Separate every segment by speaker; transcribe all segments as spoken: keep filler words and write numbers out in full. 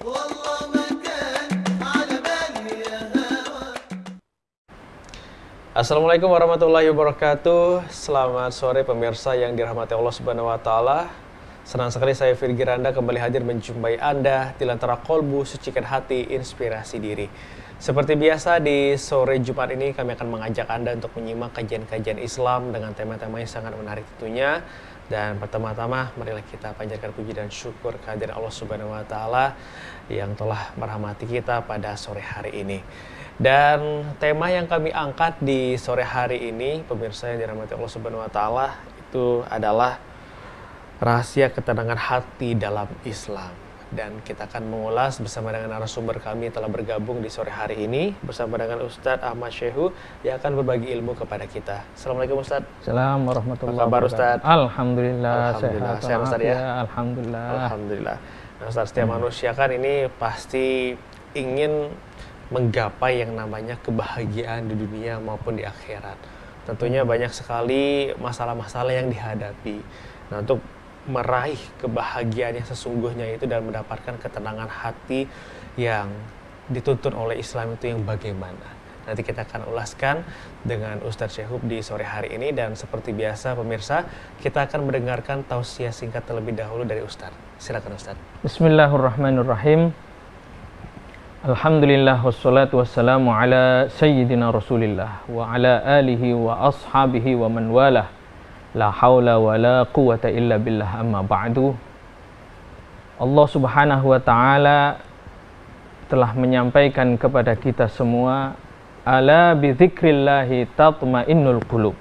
Speaker 1: Assalamualaikum warahmatullahi wabarakatuh. Selamat sore pemirsa yang dirahmati Allah Subhanahu wa taala. Senang sekali saya Virgi Randa kembali hadir menjumpai Anda di Lentera Kolbu Sucikan Hati Inspirasi Diri. Seperti biasa di sore Jumat ini kami akan mengajak Anda untuk menyimak kajian-kajian Islam dengan tema-tema yang sangat menarik tentunya. Dan pertama-tama marilah kita panjatkan puji dan syukur kehadiran Allah Subhanahu wa taala yang telah merahmati kita pada sore hari ini. Dan tema yang kami angkat di sore hari ini, pemirsa yang dirahmati Allah Subhanahu wa taala, itu adalah rahasia ketenangan hati dalam Islam. Dan kita akan mengulas bersama dengan narasumber kami yang telah bergabung di sore hari ini bersama dengan Ustadz Ahmad Syekhu yang akan berbagi ilmu kepada kita. Assalamualaikum Ustadz.
Speaker 2: Assalamualaikum warahmatullahi
Speaker 1: wabarakatuh. Apa kabar Ustadz?
Speaker 2: Alhamdulillah,
Speaker 1: Alhamdulillah.
Speaker 2: sehat,
Speaker 1: Sehat Ustadz ya?
Speaker 2: Alhamdulillah.
Speaker 1: Alhamdulillah. Nah Ustadz, setiap hmm. manusia kan ini pasti ingin menggapai yang namanya kebahagiaan di dunia maupun di akhirat. Tentunya banyak sekali masalah-masalah yang dihadapi. Nah, untuk meraih kebahagiaan yang sesungguhnya itu dan mendapatkan ketenangan hati yang dituntun oleh Islam itu yang bagaimana? Nanti kita akan ulaskan dengan Ustadz Syekhu di sore hari ini. Dan seperti biasa pemirsa, kita akan mendengarkan tausiah singkat terlebih dahulu dari Ustadz. Silakan Ustadz.
Speaker 2: Bismillahirrahmanirrahim. Alhamdulillah wassalatu wassalamu ala sayyidina Rasulillah wa ala alihi wa ashabihi wa man walah. La haula wa la quwata illa billah, amma ba'du. Allah Subhanahu wa taala telah menyampaikan kepada kita semua, ala bi dzikrillahi tatmainnul qulub.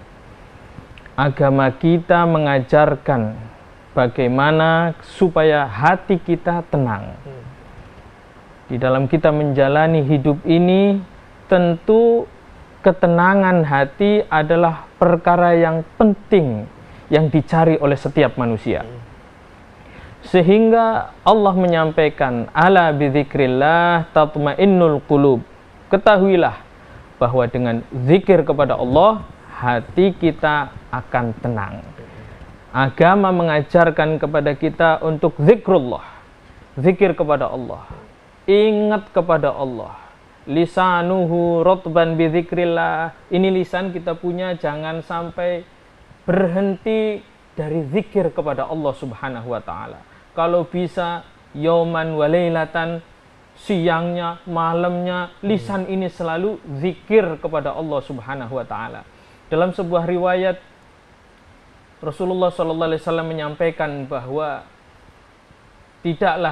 Speaker 2: Agama kita mengajarkan bagaimana supaya hati kita tenang. Di dalam kita menjalani hidup ini, tentu ketenangan hati adalah perkara yang penting yang dicari oleh setiap manusia. Sehingga Allah menyampaikan, ala bidzikrillah tatmainnul qulub. Ketahuilah bahwa dengan zikir kepada Allah, hati kita akan tenang. Agama mengajarkan kepada kita untuk zikrullah, zikir kepada Allah, ingat kepada Allah. Lisanuhu rotban bidzikrillah. Ini lisan kita punya, jangan sampai berhenti dari zikir kepada Allah Subhanahu wa taala. Kalau bisa yauman walailatan, siangnya, malamnya, lisan ini selalu zikir kepada Allah Subhanahu wa taala. Dalam sebuah riwayat Rasulullah sallallahu alaihi wasallam menyampaikan bahwa tidaklah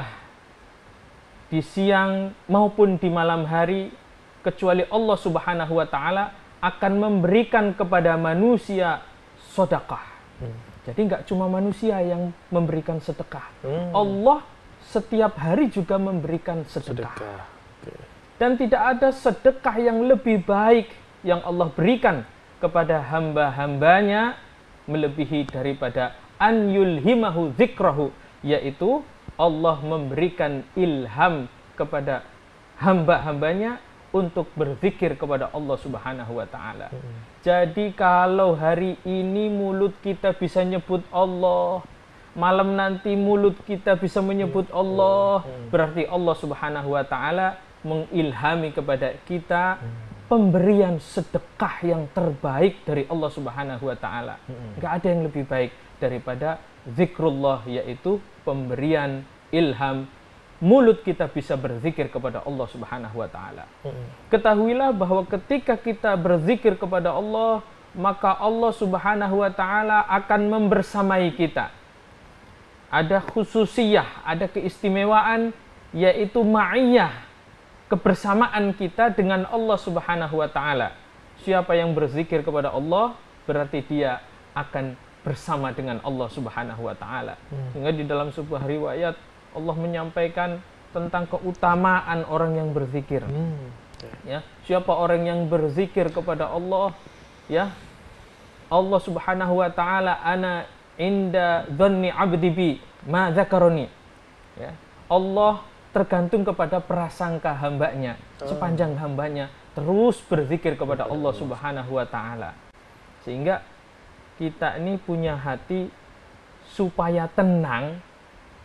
Speaker 2: di siang maupun di malam hari kecuali Allah Subhanahu wa taala akan memberikan kepada manusia sedekah. Hmm. Jadi nggak cuma manusia yang memberikan sedekah. Hmm. Allah setiap hari juga memberikan sedekah. sedekah. Okay. Dan tidak ada sedekah yang lebih baik yang Allah berikan kepada hamba-hambanya melebihi daripada an yulhimahu dzikrahu, yaitu Allah memberikan ilham kepada hamba-hambanya untuk berzikir kepada Allah Subhanahu wa taala. Hmm. Jadi kalau hari ini mulut kita bisa nyebut Allah, malam nanti mulut kita bisa menyebut Allah, hmm. berarti Allah Subhanahu wa taala mengilhami kepada kita hmm. pemberian sedekah yang terbaik dari Allah Subhanahu wa taala. Hmm. Enggak ada yang lebih baik daripada zikrullah, yaitu pemberian ilham, mulut kita bisa berzikir kepada Allah Subhanahu wa taala. Hmm. Ketahuilah bahwa ketika kita berzikir kepada Allah, maka Allah Subhanahu wa taala akan membersamai kita. Ada khususiyah, ada keistimewaan, yaitu ma'iyah, kebersamaan kita dengan Allah Subhanahu wa taala. Siapa yang berzikir kepada Allah, berarti dia akan bersama dengan Allah Subhanahu wa taala. Hmm. Sehingga di dalam sebuah riwayat Allah menyampaikan tentang keutamaan orang yang berzikir. Hmm. Ya, siapa orang yang berzikir kepada Allah, ya, Allah Subhanahu wa taala, ana inda dhanni 'abdi bi ma dzakaroni. Ya, Allah tergantung kepada prasangka hambanya. Oh. Sepanjang hambanya terus berzikir kepada Allah Subhanahu wa taala. Sehingga kita ini punya hati supaya tenang,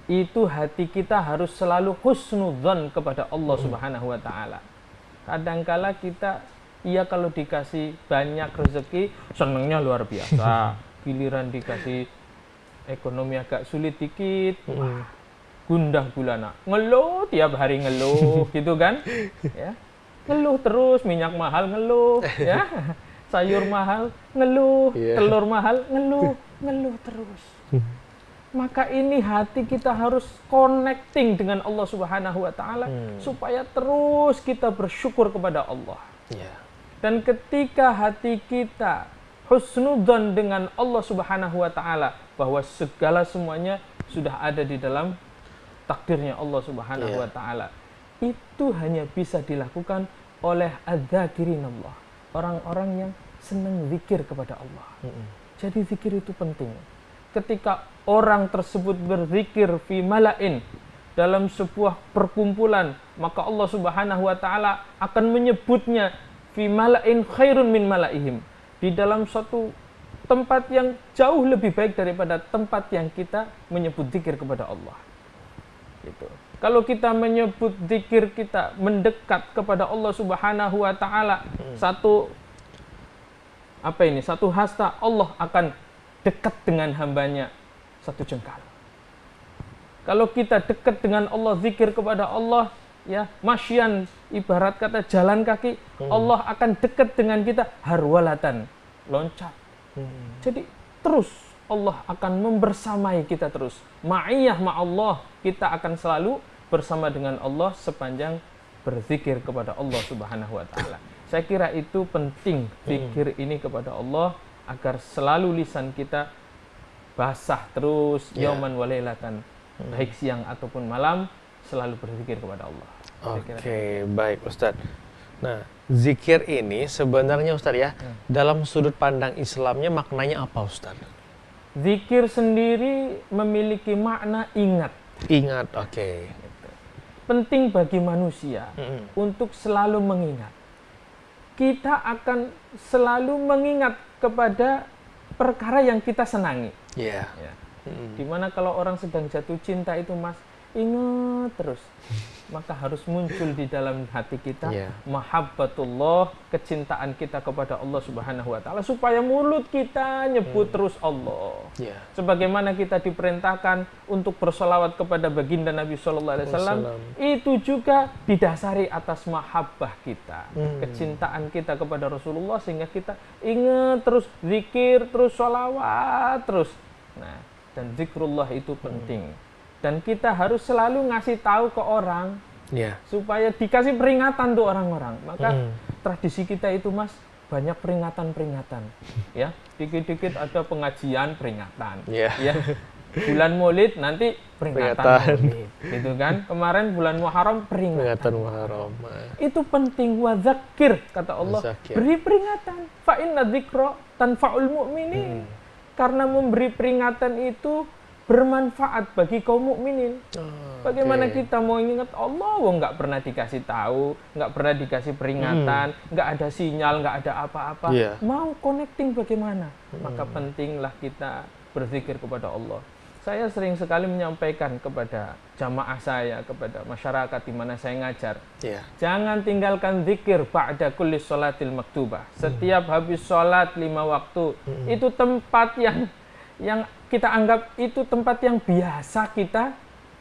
Speaker 2: itu hati kita harus selalu husnudzon kepada Allah Subhanahu wa taala. Kadangkala kita iya kalau dikasih banyak rezeki senengnya luar biasa. Giliran dikasih ekonomi agak sulit dikit, wah, gundah gulana. Ngeluh tiap hari ngeluh gitu kan? Ya. Ngeluh terus, minyak mahal ngeluh, ya. Sayur mahal ngeluh, yeah. telur mahal ngeluh, ngeluh terus. Maka ini hati kita harus connecting dengan Allah Subhanahu wa taala hmm. supaya terus kita bersyukur kepada Allah. Yeah. Dan ketika hati kita husnudzon dengan Allah Subhanahu wa taala bahwa segala semuanya sudah ada di dalam takdirnya Allah Subhanahu yeah. wa taala. Itu hanya bisa dilakukan oleh adzakirin Allah, orang-orang yang senang zikir kepada Allah. Mm-hmm. Jadi zikir itu penting. Ketika orang tersebut berzikir fi malain dalam sebuah perkumpulan, maka Allah Subhanahu wa taala akan menyebutnya fi malain khairun min malaihim, di dalam suatu tempat yang jauh lebih baik daripada tempat yang kita menyebut zikir kepada Allah. Gitu. Kalau kita menyebut zikir kita mendekat kepada Allah Subhanahu wa taala, hmm. satu apa ini? Satu hasta, Allah akan dekat dengan hambanya satu jengkal. Kalau kita dekat dengan Allah, zikir kepada Allah, ya, masyan, ibarat kata jalan kaki, hmm. Allah akan dekat dengan kita harwalatan, loncat. Hmm. Jadi terus Allah akan membersamai kita terus. Ma'iyah ma'allah, kita akan selalu bersama dengan Allah sepanjang berzikir kepada Allah Subhanahu wa taala. Saya kira itu penting zikir hmm. ini kepada Allah agar selalu lisan kita basah terus yeah. yauman wa lailatan, hmm. baik siang ataupun malam selalu berzikir kepada Allah.
Speaker 1: Oke, okay, baik Ustadz. Nah, zikir ini sebenarnya Ustadz ya, hmm. dalam sudut pandang Islamnya maknanya apa Ustadz?
Speaker 2: Zikir sendiri memiliki makna ingat.
Speaker 1: Ingat, oke. Okay.
Speaker 2: Penting bagi manusia mm-hmm. untuk selalu mengingat. Kita akan selalu mengingat kepada perkara yang kita senangi.
Speaker 1: Iya. Yeah.
Speaker 2: Ya. Mm-hmm. Dimana kalau orang sedang jatuh cinta itu Mas, ingat terus. Maka harus muncul di dalam hati kita yeah. mahabbatullah, kecintaan kita kepada Allah Subhanahu wa taala supaya mulut kita nyebut hmm. terus Allah. Yeah. Sebagaimana kita diperintahkan untuk bersolawat kepada baginda Nabi sallallahu alaihi wasallam, itu juga didasari atas mahabbah kita, hmm. kecintaan kita kepada Rasulullah sehingga kita ingat terus, zikir terus, sholawat terus. Nah, dan zikrullah itu penting. Hmm. Dan kita harus selalu ngasih tahu ke orang yeah. supaya dikasih peringatan tuh orang-orang. Maka mm. tradisi kita itu Mas banyak peringatan-peringatan. Ya, dikit-dikit ada pengajian peringatan. Yeah. Ya, bulan Maulid nanti peringatan, peringatan. Maulid, gitu kan? Kemarin bulan Muharram peringatan. Peringatan Muharram. Itu penting wa dzakir kata Allah. Zakir. Beri peringatan. Fa inna dzikra tanfa'ul mu'minin. Mm. Karena memberi peringatan itu bermanfaat bagi kaum mukminin. Oh, bagaimana okay. kita mau ingat Allah, wong nggak pernah dikasih tahu, nggak pernah dikasih peringatan, nggak hmm. ada sinyal, nggak ada apa-apa. Yeah. Mau connecting bagaimana? Hmm. Maka pentinglah kita berzikir kepada Allah. Saya sering sekali menyampaikan kepada jamaah saya, kepada masyarakat di mana saya ngajar, yeah. jangan tinggalkan zikir ba'da kulli sholatil maktubah. Setiap hmm. habis sholat lima waktu, hmm. itu tempat yang yang kita anggap itu tempat yang biasa kita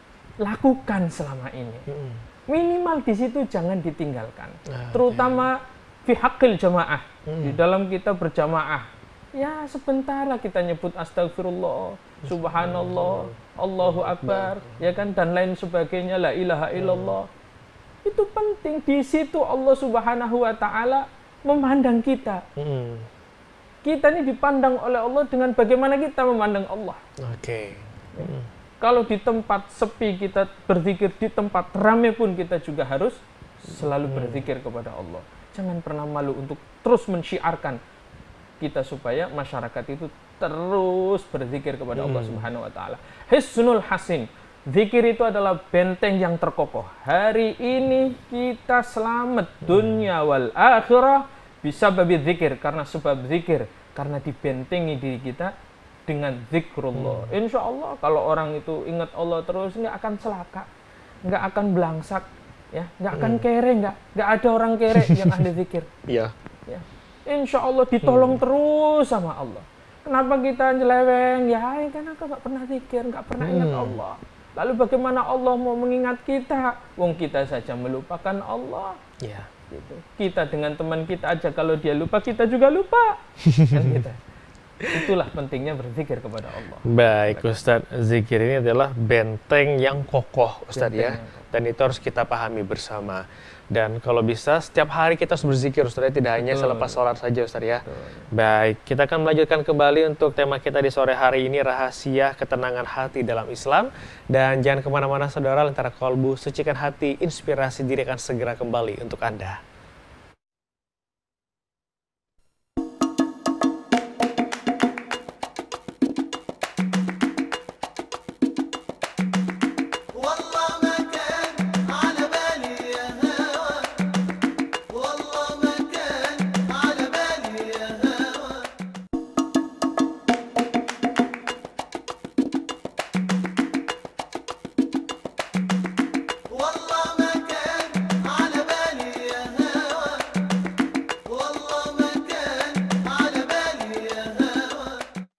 Speaker 2: lakukan selama ini. Hmm. Minimal di situ jangan ditinggalkan. Ah, terutama fi haqqil jamaah. Hmm. Di dalam kita berjamaah. Ya sebentar lah kita nyebut astagfirullah, subhanallah, Allahu akbar, ya kan, dan lain sebagainya, la ilaha illallah. Hmm. Itu penting. Di situ Allah Subhanahu wa taala memandang kita. Hmm. Kita ini dipandang oleh Allah dengan bagaimana kita memandang Allah. Oke. Okay. Hmm. Kalau di tempat sepi kita berzikir, di tempat ramai pun kita juga harus selalu berzikir kepada Allah. Jangan pernah malu untuk terus mensyiarkan kita supaya masyarakat itu terus berzikir kepada hmm. Allah Subhanahu wa taala. Hisnul hasin. Zikir itu adalah benteng yang terkokoh. Hari ini kita selamat hmm. dunia wal akhirah bisa babi zikir, karena sebab zikir, karena dibentengi diri kita dengan zikrullah.
Speaker 1: Hmm.
Speaker 2: Insya Allah kalau orang itu ingat Allah terus nggak akan celaka, nggak akan belangsak, ya, nggak akan
Speaker 1: Hmm.
Speaker 2: kere, nggak nggak ada orang kere yang ahli zikir.
Speaker 1: Iya.
Speaker 2: Ya. Insya Allah ditolong
Speaker 1: Hmm.
Speaker 2: terus sama Allah. Kenapa kita nyeleweng? Ya, karena kita nggak pernah zikir, nggak pernah ingat
Speaker 1: Hmm.
Speaker 2: Allah. Lalu bagaimana Allah mau mengingat kita? Wong kita saja melupakan Allah.
Speaker 1: Iya.
Speaker 2: Gitu. Kita dengan teman kita aja kalau dia lupa, kita juga lupa. Kan gitu. Itulah pentingnya berzikir kepada Allah.
Speaker 1: Baik Ustadz, zikir ini adalah benteng yang kokoh Ustadz
Speaker 2: Benteng
Speaker 1: ya.
Speaker 2: yang kokoh.
Speaker 1: Dan itu harus kita pahami bersama. Dan kalau bisa setiap hari kita harus berzikir Ustadz ya, tidak hanya
Speaker 2: Betul.
Speaker 1: selepas sholat saja Ustadz ya.
Speaker 2: Betul.
Speaker 1: Baik, kita akan melanjutkan kembali untuk tema kita di sore hari ini, rahasia ketenangan hati dalam Islam. Dan jangan kemana-mana saudara, Lentera Kolbu, sucikan hati, inspirasi diri akan segera kembali untuk Anda.
Speaker 3: والله ما كان على بالي يا هوى والله ما كان على بالي يا هوى والله ما كان على بالي يا هوى والله ما كان على بالي يا هوى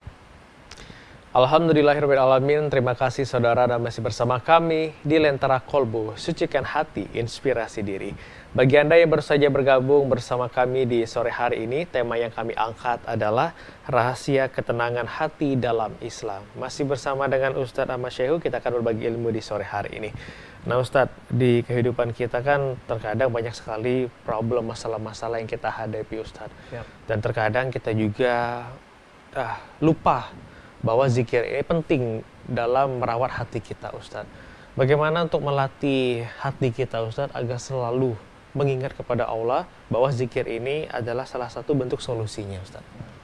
Speaker 1: Alhamdulillahirrahmanirrahim. Terima kasih saudara dan masih bersama kami di Lentera Kolbu, sucikan hati, inspirasi diri. Bagi Anda yang baru saja bergabung bersama kami di sore hari ini, tema yang kami angkat adalah rahasia ketenangan hati dalam Islam. Masih bersama dengan Ustadz Ahmad Syaihu, kita akan berbagi ilmu di sore hari ini. Nah Ustadz, di kehidupan kita kan terkadang banyak sekali problem, masalah-masalah yang kita hadapi Ustadz.
Speaker 2: Siap.
Speaker 1: Dan terkadang kita juga ah, lupa bahwa zikir ini penting dalam merawat hati kita Ustadz. Bagaimana untuk melatih hati kita Ustadz agar selalu mengingat kepada Allah bahwa zikir ini adalah salah satu bentuk solusinya Ustadz.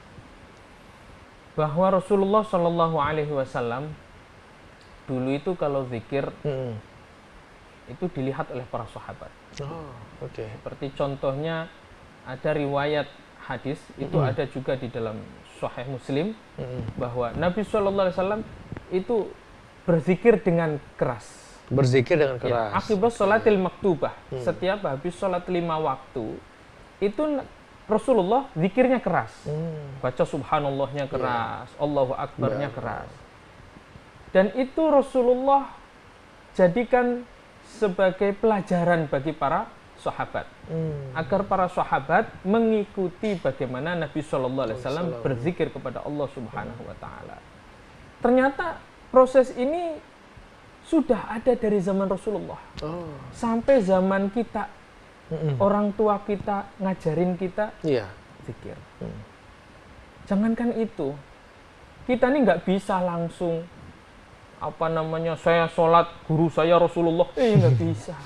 Speaker 2: Bahwa Rasulullah Shallallahu Alaihi Wasallam dulu itu kalau zikir
Speaker 1: Hmm.
Speaker 2: itu dilihat oleh para sahabat.
Speaker 1: Oh, oke.
Speaker 2: Seperti contohnya ada riwayat hadis itu
Speaker 1: Mm-mm.
Speaker 2: ada juga di dalam Sahih Muslim
Speaker 1: Mm-mm.
Speaker 2: bahwa Nabi Shallallahu Alaihi Wasallam itu berzikir dengan keras.
Speaker 1: Berzikir dengan
Speaker 2: Ya,
Speaker 1: keras.
Speaker 2: akibat sholatil maktubah,
Speaker 1: Hmm.
Speaker 2: setiap habis sholat lima waktu itu Rasulullah zikirnya keras.
Speaker 1: Hmm.
Speaker 2: Baca subhanallahnya keras, Allahu akbarnya
Speaker 1: Ya.
Speaker 2: keras. Dan itu Rasulullah jadikan sebagai pelajaran bagi para sahabat,
Speaker 1: Hmm.
Speaker 2: agar para sahabat mengikuti bagaimana Nabi Shallallahu Alaihi Wasallam
Speaker 1: Wasallam.
Speaker 2: berzikir kepada Allah Subhanahu Wa Taala. Ternyata proses ini sudah ada dari zaman Rasulullah
Speaker 1: Oh.
Speaker 2: sampai zaman kita,
Speaker 1: Mm-mm.
Speaker 2: orang tua kita ngajarin kita
Speaker 1: Iya.
Speaker 2: zikir.
Speaker 1: Hmm.
Speaker 2: Jangankan itu, kita ini nggak bisa langsung apa namanya saya sholat guru saya Rasulullah, eh nggak bisa.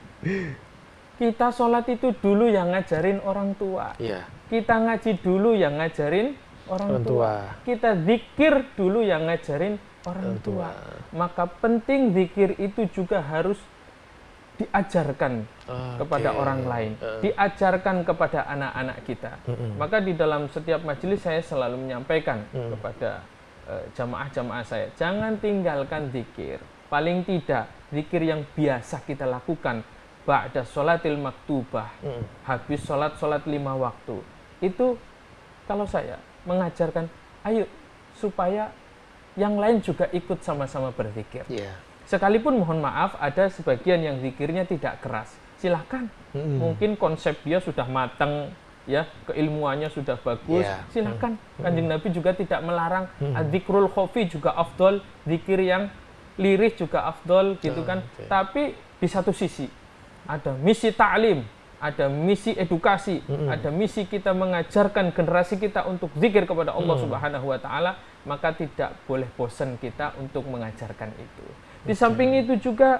Speaker 2: Kita sholat itu dulu yang ngajarin orang tua.
Speaker 1: Iya.
Speaker 2: Kita ngaji dulu yang ngajarin orang,
Speaker 1: Orang
Speaker 2: tua.
Speaker 1: tua.
Speaker 2: Kita zikir dulu yang ngajarin orang
Speaker 1: Orang
Speaker 2: tua.
Speaker 1: tua.
Speaker 2: Maka penting zikir itu juga harus diajarkan
Speaker 1: Oke.
Speaker 2: kepada orang lain,
Speaker 1: Eh.
Speaker 2: diajarkan kepada anak-anak kita.
Speaker 1: Mm-mm.
Speaker 2: Maka di dalam setiap majelis saya selalu menyampaikan
Speaker 1: Mm.
Speaker 2: kepada eh, jamaah-jamaah saya, jangan tinggalkan zikir. Paling tidak zikir yang biasa kita lakukan ba'da sholatil maktubah,
Speaker 1: Mm.
Speaker 2: habis sholat-sholat lima waktu. Itu kalau saya mengajarkan, ayo supaya yang lain juga ikut sama-sama berzikir.
Speaker 1: Iya.
Speaker 2: Sekalipun mohon maaf ada sebagian yang zikirnya tidak keras, silahkan.
Speaker 1: Mm-mm.
Speaker 2: Mungkin konsep dia sudah matang, ya keilmuannya sudah bagus,
Speaker 1: Iya.
Speaker 2: silahkan. Kanjeng Nabi juga tidak melarang.
Speaker 1: Hmm.
Speaker 2: Dzikrul khofi juga afdol, zikir yang lirih juga afdol, gitu
Speaker 1: Ah,
Speaker 2: kan.
Speaker 1: oke.
Speaker 2: Tapi di satu sisi ada misi ta'lim, ada misi edukasi,
Speaker 1: Mm-mm.
Speaker 2: ada misi kita mengajarkan generasi kita untuk zikir kepada Allah
Speaker 1: Mm.
Speaker 2: Subhanahu wa taala, maka tidak boleh bosan kita untuk mengajarkan itu. Di samping itu juga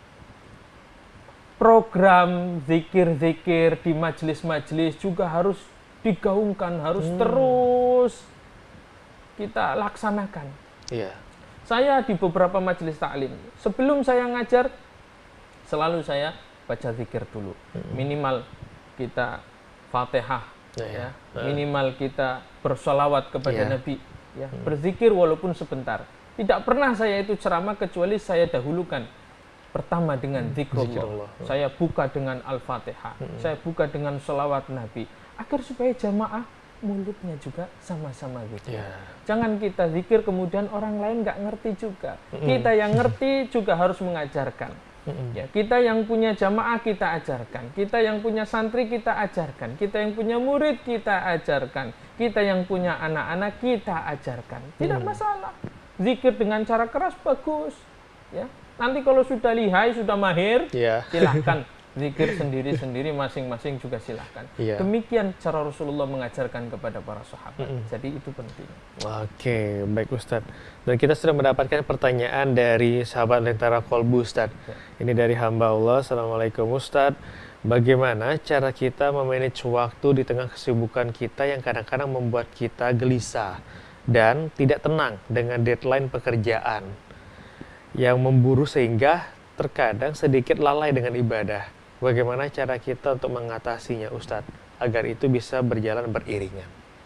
Speaker 2: program zikir-zikir di majelis-majelis juga harus digaungkan, harus
Speaker 1: Hmm.
Speaker 2: terus kita laksanakan.
Speaker 1: Iya.
Speaker 2: Saya di beberapa majelis taklim, sebelum saya ngajar, selalu saya baca zikir dulu. Minimal kita Fatihah,
Speaker 1: Ya, ya.
Speaker 2: ya.
Speaker 1: Eh.
Speaker 2: Minimal kita bersolawat kepada
Speaker 1: Iya.
Speaker 2: Nabi ya, berzikir walaupun sebentar. Tidak pernah saya itu ceramah kecuali saya dahulukan pertama dengan zikrullah.
Speaker 1: Zikrullah.
Speaker 2: Saya buka dengan Al-Fatihah. Saya buka dengan sholawat Nabi. Agar supaya jamaah mulutnya juga sama-sama zikir.
Speaker 1: Ya.
Speaker 2: Jangan kita zikir kemudian orang lain nggak ngerti juga. Kita yang ngerti juga harus mengajarkan. Ya, kita yang punya jamaah kita ajarkan. Kita yang punya santri kita ajarkan. Kita yang punya murid kita ajarkan. Kita yang punya anak-anak kita ajarkan. Tidak masalah. Zikir dengan cara keras bagus. Ya. Nanti kalau sudah lihai, sudah mahir,
Speaker 1: Ya.
Speaker 2: silahkan zikir sendiri-sendiri masing-masing juga silahkan.
Speaker 1: Iya.
Speaker 2: Demikian cara Rasulullah mengajarkan kepada para sahabat. Jadi itu penting.
Speaker 1: Oke, baik Ustadz. Dan kita sudah mendapatkan pertanyaan dari sahabat Lentera Kolbu Ustadz. Ini dari hamba Allah. Assalamualaikum Ustadz. Bagaimana cara kita memanage waktu di tengah kesibukan kita yang kadang-kadang membuat kita gelisah dan tidak tenang dengan deadline pekerjaan yang memburu sehingga terkadang sedikit lalai dengan ibadah. Bagaimana cara kita untuk mengatasinya Ustadz agar itu bisa berjalan beriringan?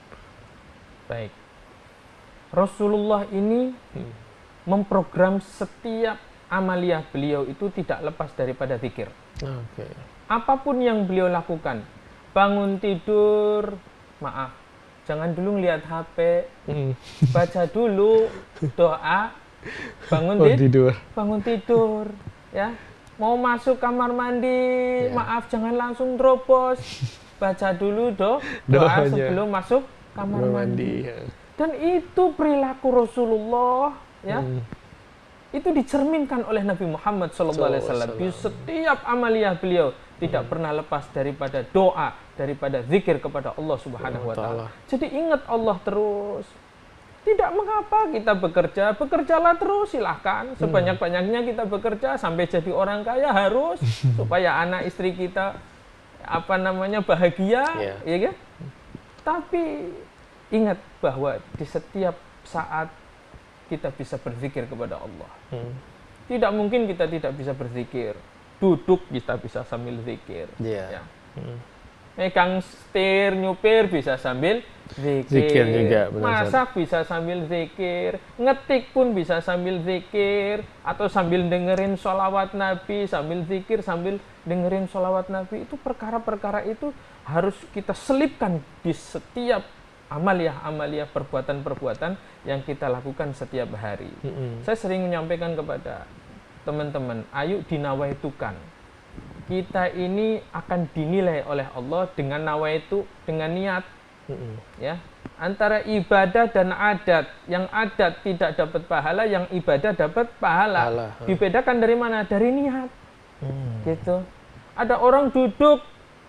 Speaker 2: Baik. Rasulullah ini memprogram setiap amaliyah beliau itu tidak lepas daripada zikir.
Speaker 1: Oke.
Speaker 2: Apapun yang beliau lakukan, bangun tidur, maaf, jangan dulu lihat H P,
Speaker 1: Hmm.
Speaker 2: baca dulu doa, bangun
Speaker 1: Oh,
Speaker 2: tid-
Speaker 1: tidur.
Speaker 2: bangun tidur, ya. Mau masuk kamar mandi,
Speaker 1: Ya.
Speaker 2: maaf jangan langsung terobos, baca dulu do doa
Speaker 1: Doanya.
Speaker 2: sebelum masuk kamar
Speaker 1: Kamar
Speaker 2: mandi.
Speaker 1: mandi. Ya.
Speaker 2: Dan itu perilaku Rasulullah, ya.
Speaker 1: Hmm.
Speaker 2: Itu dicerminkan oleh Nabi Muhammad shallallahu alaihi wasallam. Di setiap amaliyah beliau tidak pernah lepas daripada doa, daripada zikir kepada Allah Subhanahu wa taala. Jadi ingat Allah terus. Tidak mengapa kita bekerja, bekerjalah terus silahkan. Sebanyak-banyaknya kita bekerja sampai jadi orang kaya harus supaya anak istri kita apa namanya bahagia,
Speaker 1: Iya.
Speaker 2: ya kan? Tapi ingat bahwa di setiap saat kita bisa berzikir kepada Allah.
Speaker 1: Hmm.
Speaker 2: Tidak mungkin kita tidak bisa berzikir. Duduk kita bisa sambil zikir.
Speaker 1: Iya.
Speaker 2: Ya.
Speaker 1: Hmm.
Speaker 2: Megang setir, nyupir bisa sambil zikir.
Speaker 1: Zikir juga, benar,
Speaker 2: Masak bisa sambil zikir. Ngetik pun bisa sambil zikir. Atau sambil dengerin sholawat Nabi, sambil zikir, sambil dengerin sholawat Nabi. Itu perkara-perkara itu harus kita selipkan di setiap amaliyah-amaliyah, perbuatan-perbuatan yang kita lakukan setiap hari.
Speaker 1: Mm-mm.
Speaker 2: Saya sering menyampaikan kepada teman-teman, ayo dinawaitukan. Kita ini akan dinilai oleh Allah dengan nawaitu, dengan niat.
Speaker 1: Mm-mm.
Speaker 2: Ya, antara ibadah dan adat, yang adat tidak dapat pahala, yang ibadah dapat pahala.
Speaker 1: Pahala, hmm.
Speaker 2: Dibedakan dari mana? Dari niat.
Speaker 1: Hmm.
Speaker 2: Gitu. Ada orang duduk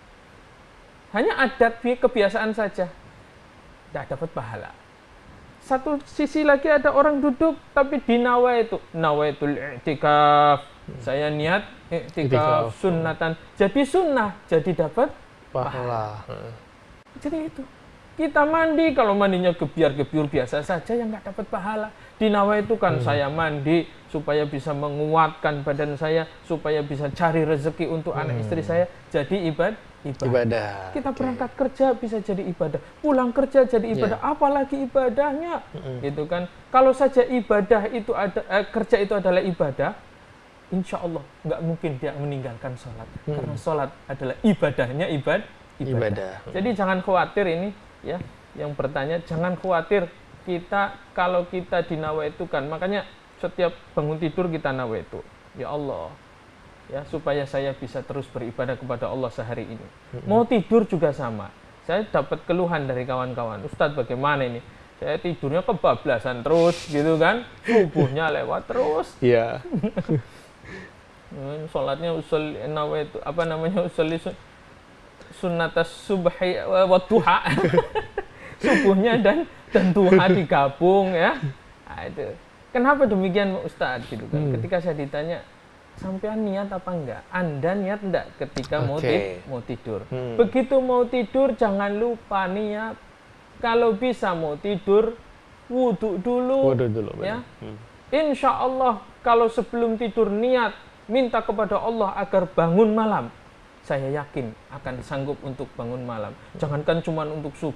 Speaker 2: hanya adat kebiasaan saja, tidak dapat pahala. Satu sisi lagi ada orang duduk tapi di nawaitu, nawaitul i'tikaf. Saya niat i'tikaf
Speaker 1: I'tikaf.
Speaker 2: sunnatan. Jadi sunnah, jadi dapat
Speaker 1: Pahala. Heeh.
Speaker 2: Jadi itu. Kita mandi, kalau mandinya gebiar-gebiur biasa saja yang nggak dapat pahala. Di nawaitu kan saya mandi supaya bisa menguatkan badan saya, supaya bisa cari rezeki untuk anak istri saya. Jadi ibad, ibadah.
Speaker 1: Ibadah.
Speaker 2: Kita berangkat kerja bisa jadi ibadah, pulang kerja jadi ibadah, apalagi ibadahnya, gitu kan? Kalau saja ibadah itu ada, eh, kerja itu adalah ibadah, insya Allah nggak mungkin dia meninggalkan sholat, karena sholat adalah ibadahnya ibad, ibadah.
Speaker 1: Ibadah.
Speaker 2: Jadi jangan khawatir ini, ya, yang bertanya jangan khawatir kita kalau kita dinawaitukan, makanya setiap bangun tidur kita nawaitu, ya Allah. Ya, supaya saya bisa terus beribadah kepada Allah sehari ini. Mau tidur juga sama. Saya dapat keluhan dari kawan-kawan, Ustadz bagaimana ini? Saya tidurnya kebablasan terus, gitu kan? Subuhnya lewat terus.
Speaker 1: Iya.
Speaker 2: Hmm, Sholatnya usul nawaitu, apa namanya usul sunnatas subhi wa duha. Subuhnya dan dan duha digabung, ya. Nah, itu. Kenapa demikian Ustadz? Gitu kan?
Speaker 1: Hmm.
Speaker 2: Ketika saya ditanya, sampean niat apa enggak? Anda niat enggak ketika mau,
Speaker 1: Oke.
Speaker 2: ti- mau tidur?
Speaker 1: Hmm.
Speaker 2: Begitu mau tidur, jangan lupa niat. Kalau bisa mau tidur, wudhu dulu.
Speaker 1: Waduh dulu.
Speaker 2: Ya.
Speaker 1: benar. Hmm.
Speaker 2: Insya Allah, kalau sebelum tidur niat, minta kepada Allah agar bangun malam. Saya yakin akan sanggup untuk bangun malam. Jangankan cuma untuk subuh,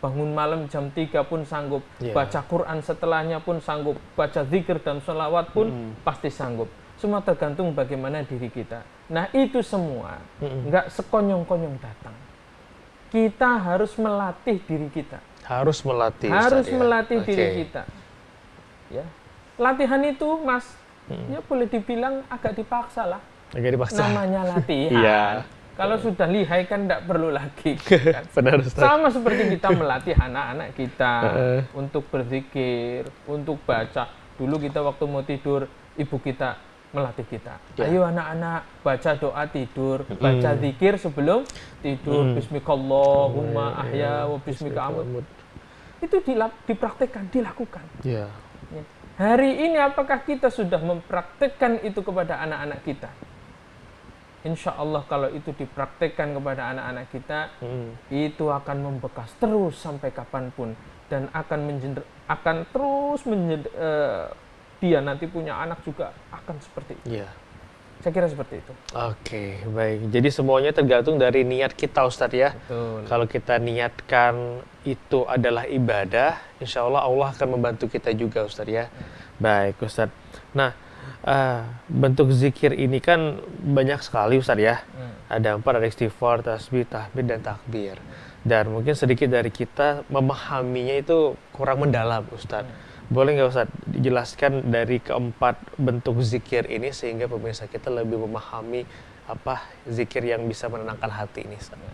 Speaker 2: bangun malam jam tiga pun sanggup,
Speaker 1: Iya.
Speaker 2: baca Quran setelahnya pun sanggup, baca zikir dan sholawat pun
Speaker 1: Mm.
Speaker 2: pasti sanggup. Semua tergantung bagaimana diri kita. Nah itu semua
Speaker 1: Mm-mm.
Speaker 2: nggak sekonyong-konyong datang. Kita harus melatih diri kita.
Speaker 1: Harus melatih.
Speaker 2: harus
Speaker 1: Ustaz, ya?
Speaker 2: melatih
Speaker 1: Oke.
Speaker 2: diri kita. Ya, latihan itu, Mas,
Speaker 1: Mm.
Speaker 2: ya boleh dibilang agak dipaksa lah.
Speaker 1: Agak dipaksa.
Speaker 2: Namanya latihan.
Speaker 1: Iya.
Speaker 2: Kalau sudah lihai kan tidak perlu lagi. Kan?
Speaker 1: Benar, Ustaz.
Speaker 2: Sama seperti kita melatih anak-anak kita
Speaker 1: Heeh.
Speaker 2: untuk berzikir, untuk baca. Dulu kita waktu mau tidur, ibu kita melatih kita.
Speaker 1: Ya.
Speaker 2: Ayo anak-anak, baca doa tidur, baca zikir sebelum tidur.
Speaker 1: Mm.
Speaker 2: Bismikallahumma ahya wa bismika amut. Itu dilap, dipraktekkan, dilakukan.
Speaker 1: Iya.
Speaker 2: Ya. Hari ini apakah kita sudah mempraktekkan itu kepada anak-anak kita? Insya Allah kalau itu dipraktekkan kepada anak-anak kita,
Speaker 1: Mm.
Speaker 2: itu akan membekas terus sampai kapanpun dan akan menjender, akan terus menjed, eh, dia nanti punya anak juga akan seperti itu.
Speaker 1: Iya.
Speaker 2: Saya kira seperti itu.
Speaker 1: Oke, baik. Jadi semuanya tergantung dari niat kita, Ustadz ya.
Speaker 2: Betul.
Speaker 1: Kalau kita niatkan itu adalah ibadah, insya Allah Allah akan membantu kita juga, Ustadz ya. Baik, Ustadz. Nah, eh, bentuk zikir ini kan banyak sekali, Ustadz ya.
Speaker 2: Hmm.
Speaker 1: Ada empat, ada istighfar, tasbih, tahmid, dan takbir. Dan mungkin sedikit dari kita memahaminya itu kurang mendalam, Ustadz. Boleh nggak Ustadz dijelaskan dari keempat bentuk zikir ini sehingga pemirsa kita lebih memahami apa zikir yang bisa menenangkan hati ini, Ustadz?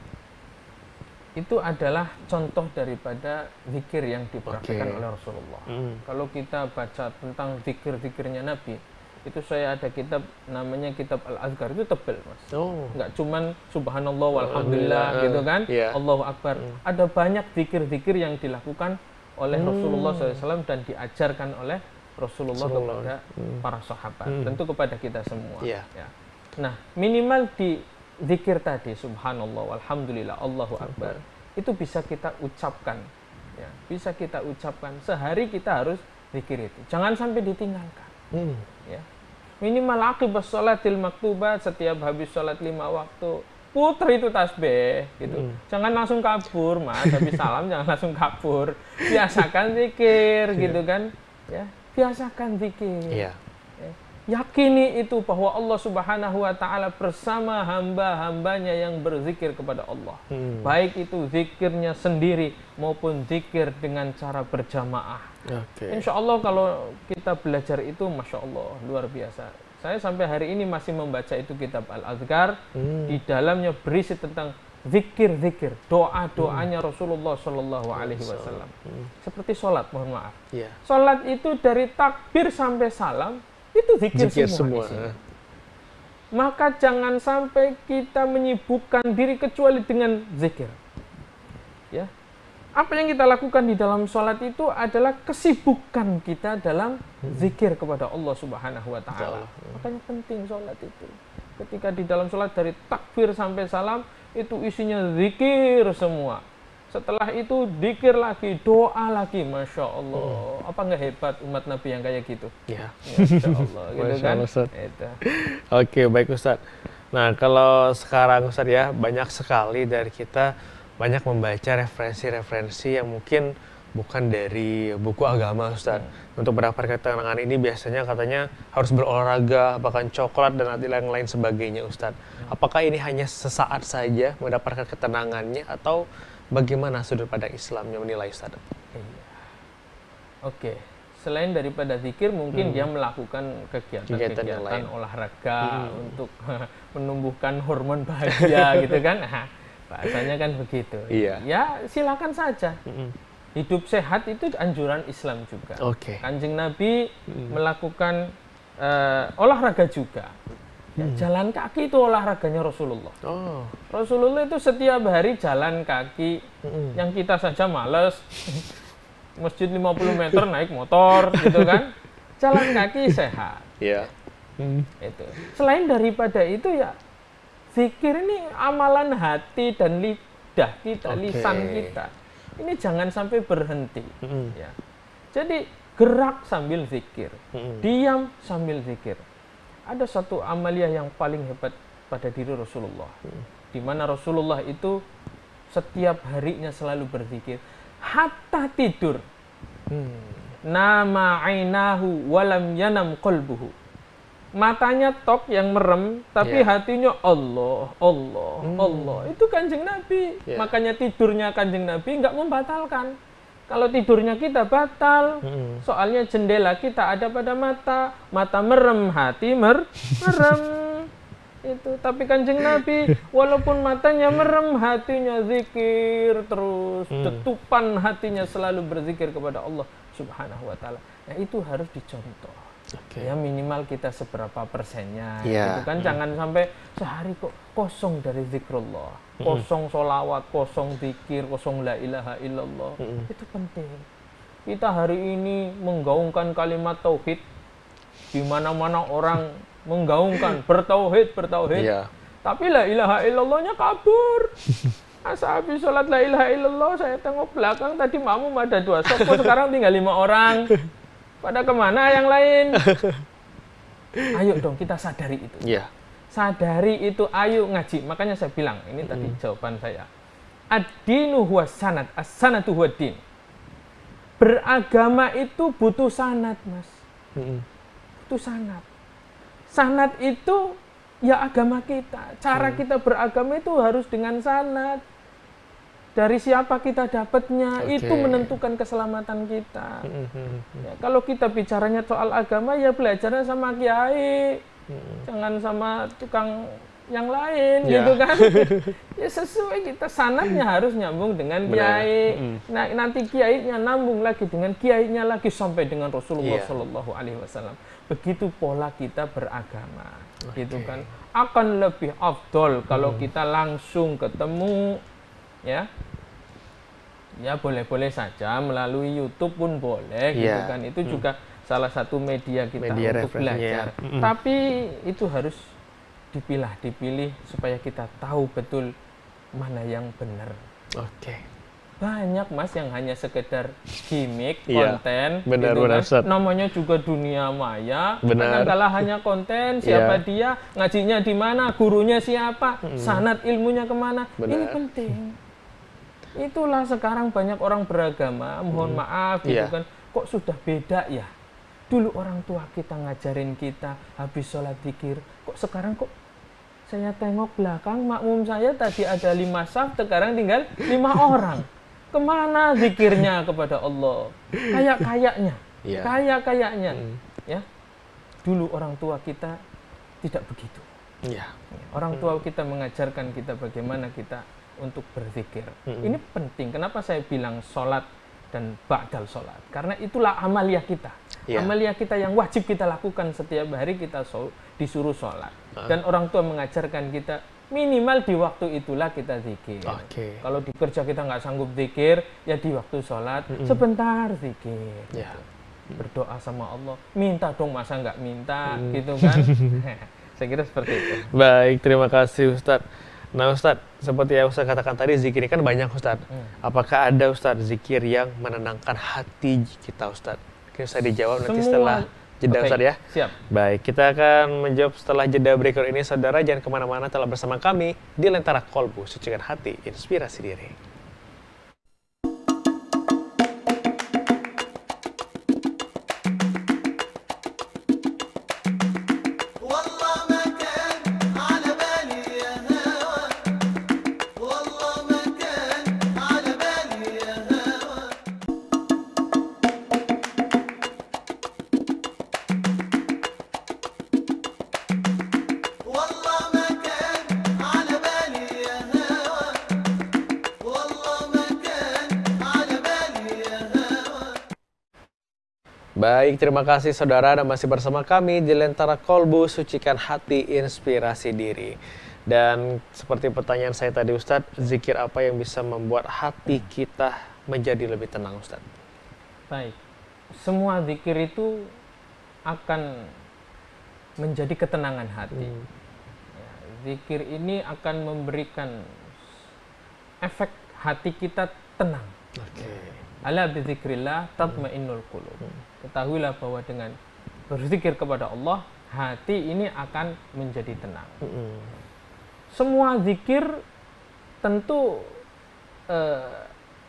Speaker 2: Itu adalah contoh daripada zikir yang dipraktikkan
Speaker 1: Oke.
Speaker 2: oleh Rasulullah.
Speaker 1: Mm.
Speaker 2: Kalau kita baca tentang zikir-zikirnya Nabi, itu saya ada kitab namanya kitab Al-Azkar, itu tebel, Mas.
Speaker 1: Oh,
Speaker 2: Nggak cuman subhanallah walhamdulillah
Speaker 1: Alhamdulillah,
Speaker 2: gitu kan,
Speaker 1: iya.
Speaker 2: Allahu Akbar. Ada banyak zikir-zikir yang dilakukan oleh
Speaker 1: Hmm.
Speaker 2: Rasulullah shallallahu alaihi wasallam dan diajarkan oleh Rasulullah
Speaker 1: Rasulullah.
Speaker 2: kepada
Speaker 1: Hmm.
Speaker 2: para sahabat,
Speaker 1: Hmm.
Speaker 2: tentu kepada kita semua.
Speaker 1: Iya.
Speaker 2: Ya. Nah, minimal di zikir tadi subhanallah walhamdulillah Allahu Akbar itu bisa kita ucapkan, ya, bisa kita ucapkan sehari. Kita harus zikir itu, jangan sampai ditinggalkan.
Speaker 1: Hmm.
Speaker 2: Ya. Minimal aqibas sholatil maktubat, setiap habis sholat lima waktu puter itu tasbih gitu.
Speaker 1: Hmm.
Speaker 2: Jangan langsung kabur, Mas. Habis salam jangan langsung kabur. Biasakan zikir gitu kan. Ya, biasakan zikir.
Speaker 1: Iya.
Speaker 2: Ya. Yakini itu bahwa Allah Subhanahu wa taala bersama hamba-hambanya yang berzikir kepada Allah.
Speaker 1: Hmm.
Speaker 2: Baik itu zikirnya sendiri maupun zikir dengan cara berjamaah.
Speaker 1: Oke.
Speaker 2: Insya Allah kalau kita belajar itu, Masya Allah, luar biasa. Saya sampai hari ini masih membaca itu kitab Al-Azkar.
Speaker 1: Hmm.
Speaker 2: Di dalamnya berisi tentang zikir-zikir, doa-doanya Rasulullah Shallallahu Alaihi Wasallam. Seperti sholat, mohon maaf.
Speaker 1: Iya.
Speaker 2: Sholat itu dari takbir sampai salam, itu zikir,
Speaker 1: Zikir
Speaker 2: semua.
Speaker 1: semua.
Speaker 2: di sini. Maka jangan sampai kita menyibukkan diri kecuali dengan zikir. Ya. Apa yang kita lakukan di dalam sholat itu adalah kesibukan kita dalam zikir kepada Allah Subhanahu wa taala. Makanya penting sholat itu. Ketika di dalam sholat dari takbir sampai salam itu isinya zikir semua. Setelah itu zikir lagi, doa lagi, Masya Allah. Apa nggak hebat umat Nabi yang kayak gitu?
Speaker 1: Iya.
Speaker 2: Masya Allah, gitu
Speaker 1: Masya
Speaker 2: kan?
Speaker 1: Allah, Ustaz.
Speaker 2: Itu.
Speaker 1: Oke, baik Ustadz. Nah, kalau sekarang Ustadz ya, banyak sekali dari kita banyak membaca referensi-referensi yang mungkin bukan dari buku agama, Ustadz. Untuk mendapatkan ketenangan ini biasanya katanya harus berolahraga, bahkan coklat dan yang lain sebagainya, Ustadz. Apakah ini hanya sesaat saja mendapatkan ketenangannya atau bagaimana sudut pandang Islamnya menilai, Ustadz?
Speaker 2: Iya. Oke. Selain daripada zikir, mungkin dia melakukan
Speaker 1: Kegiatan yang
Speaker 2: kegiatan-kegiatan
Speaker 1: lain.
Speaker 2: olahraga untuk menumbuhkan hormon bahagia gitu kan. Nah, bahasanya kan begitu.
Speaker 1: Iya.
Speaker 2: Ya, silakan saja.
Speaker 1: Mm-mm.
Speaker 2: Hidup sehat itu anjuran Islam juga.
Speaker 1: Oke.
Speaker 2: Kanjeng Nabi melakukan eh, olahraga juga. Ya, jalan kaki itu olahraganya Rasulullah.
Speaker 1: Oh.
Speaker 2: Rasulullah itu setiap hari jalan kaki,
Speaker 1: Mm-mm.
Speaker 2: yang kita saja males. Masjid lima puluh meter naik motor gitu kan. Jalan kaki sehat.
Speaker 1: Iya. Mm.
Speaker 2: Itu. Selain daripada itu ya zikir ini amalan hati dan lidah kita,
Speaker 1: Oke.
Speaker 2: lisan kita. Ini jangan sampai berhenti.
Speaker 1: Mm-mm.
Speaker 2: Ya. Jadi gerak sambil zikir,
Speaker 1: Mm-mm.
Speaker 2: diam sambil zikir. Ada satu amalia yang paling hebat pada diri Rasulullah, di mana Rasulullah itu setiap harinya selalu berzikir. hatta tidur.
Speaker 1: Hmm.
Speaker 2: Nama ainahu walam yanam qalbuhu. Matanya tok yang merem, tapi
Speaker 1: Ya.
Speaker 2: hatinya Allah, Allah,
Speaker 1: Hmm.
Speaker 2: Allah. Itu Kanjeng Nabi.
Speaker 1: Ya.
Speaker 2: Makanya tidurnya Kanjeng Nabi nggak membatalkan. Kalau tidurnya kita batal,
Speaker 1: Hmm.
Speaker 2: soalnya jendela kita ada pada mata, mata merem, hati mer merem. Itu. Tapi Kanjeng Nabi, walaupun matanya merem, hatinya zikir terus,
Speaker 1: Hmm.
Speaker 2: detupan hatinya selalu berzikir kepada Allah Subhanahu wa taala. Nah, itu harus dicontoh.
Speaker 1: Oke.
Speaker 2: Ya minimal kita seberapa persennya,
Speaker 1: Iya.
Speaker 2: gitu kan. Jangan sampai sehari kok kosong dari zikrullah, kosong solawat, kosong zikir, kosong la ilaha illallah.
Speaker 1: Mm-mm.
Speaker 2: Itu penting. Kita hari ini menggaungkan kalimat tauhid, di mana-mana orang menggaungkan bertauhid, bertauhid.
Speaker 1: Iya.
Speaker 2: Tapi la ilaha illallahnya kabur. Asa habis sholat la ilaha illallah, saya tengok belakang, tadi makmum ada dua sop, kok sekarang tinggal lima orang. Pada kemana yang lain? Ayo dong kita sadari itu.
Speaker 1: Iya.
Speaker 2: Sadari itu, ayo ngaji. Makanya saya bilang, ini tadi jawaban saya. Ad-dinu huwa sanad, as-sanatu huwa din. Beragama itu butuh sanad, Mas.
Speaker 1: Mm-mm.
Speaker 2: Butuh sanad. Sanad itu ya agama kita. Cara kita beragama itu harus dengan sanad. Dari siapa kita dapatnya,
Speaker 1: Oke.
Speaker 2: itu menentukan keselamatan kita.
Speaker 1: Mm-mm.
Speaker 2: Ya, kalau kita bicaranya soal agama, ya belajarnya sama kiai, jangan sama tukang yang lain,
Speaker 1: Ya.
Speaker 2: gitu kan? Ya sesuai kita, sanadnya harus nyambung dengan
Speaker 1: Benar.
Speaker 2: kiai.
Speaker 1: Mm.
Speaker 2: Nah, nanti kiainya nyambung lagi dengan kiainya lagi sampai dengan Rasulullah
Speaker 1: Iya.
Speaker 2: Shallallahu Alaihi Wasallam. Begitu pola kita beragama, gitu kan? Akan lebih afdol kalau kita langsung ketemu, ya. Ya boleh-boleh saja melalui YouTube pun boleh, gitu
Speaker 1: Iya.
Speaker 2: kan. Itu juga salah satu media kita
Speaker 1: Media
Speaker 2: untuk
Speaker 1: referensinya.
Speaker 2: belajar.
Speaker 1: Mm-mm.
Speaker 2: Tapi itu harus dipilah, dipilih supaya kita tahu betul mana yang benar.
Speaker 1: Oke.
Speaker 2: Banyak, Mas, yang hanya sekedar gimmick,
Speaker 1: Iya.
Speaker 2: konten,
Speaker 1: Benar,
Speaker 2: gitu
Speaker 1: benar,
Speaker 2: kan.
Speaker 1: Ustaz.
Speaker 2: Namanya juga dunia maya.
Speaker 1: Benar.
Speaker 2: Kadang-kala hanya konten, siapa
Speaker 1: Iya.
Speaker 2: dia, ngajinya di mana, gurunya siapa, sanad ilmunya kemana.
Speaker 1: Benar.
Speaker 2: Ini penting. Itulah sekarang banyak orang beragama, mohon maaf, gitu
Speaker 1: Iya.
Speaker 2: kan. Kok sudah beda ya? Dulu orang tua kita ngajarin kita habis sholat zikir, kok sekarang kok saya tengok belakang makmum saya tadi ada lima saf, sekarang tinggal lima orang. Kemana zikirnya kepada Allah? Kayak-kayaknya,
Speaker 1: Iya.
Speaker 2: kayak-kayaknya,
Speaker 1: Mm.
Speaker 2: ya. Dulu orang tua kita tidak begitu.
Speaker 1: Iya.
Speaker 2: Orang tua kita mengajarkan kita bagaimana kita untuk berzikir.
Speaker 1: Mm-mm.
Speaker 2: Ini penting. Kenapa saya bilang sholat dan ba'dal sholat? Karena itulah amalia kita.
Speaker 1: Iya.
Speaker 2: Amalia kita yang wajib kita lakukan setiap hari, kita so- disuruh sholat.
Speaker 1: Ah.
Speaker 2: Dan orang tua mengajarkan kita minimal di waktu itulah kita zikir.
Speaker 1: Oke.
Speaker 2: Kalau di kerja kita nggak sanggup zikir, ya di waktu sholat sebentar zikir.
Speaker 1: Ya.
Speaker 2: Berdoa sama Allah. Minta dong, masa nggak minta,
Speaker 1: Mm.
Speaker 2: gitu kan? Saya kira seperti itu.
Speaker 1: Baik, terima kasih Ustadz. Nah Ustadz, seperti yang Ustadz katakan tadi, zikir ini kan banyak Ustadz.
Speaker 2: Hmm.
Speaker 1: Apakah ada Ustadz zikir yang menenangkan hati kita Ustadz? Mungkin bisa dijawab nanti
Speaker 2: Semua-
Speaker 1: setelah jeda
Speaker 2: Oke,
Speaker 1: Ustadz ya.
Speaker 2: Siap.
Speaker 1: Baik, kita akan menjawab setelah jeda berikut ini. Saudara jangan kemana-mana, telah bersama kami di Lentera Kolbu, Sucikan Hati, Inspirasi Diri.
Speaker 3: والله ما كان على بالي يا هوى والله ما كان على بالي يا هوى والله ما كان على بالي يا هوى والله ما كان على بالي يا هوى
Speaker 1: Baik, terima kasih saudara dan masih bersama kami di Lentera Kolbu, Sucikan Hati, Inspirasi Diri. Dan seperti pertanyaan saya tadi Ustadz, zikir apa yang bisa membuat hati kita menjadi lebih tenang Ustadz?
Speaker 2: Baik. Semua zikir itu akan menjadi ketenangan hati. Ya, zikir ini akan memberikan efek hati kita tenang.
Speaker 1: Oke.
Speaker 2: Ala bizikrillah tatmainnul qulub. Ketahuilah bahwa dengan berzikir kepada Allah, hati ini akan menjadi tenang. Semua zikir tentu eh,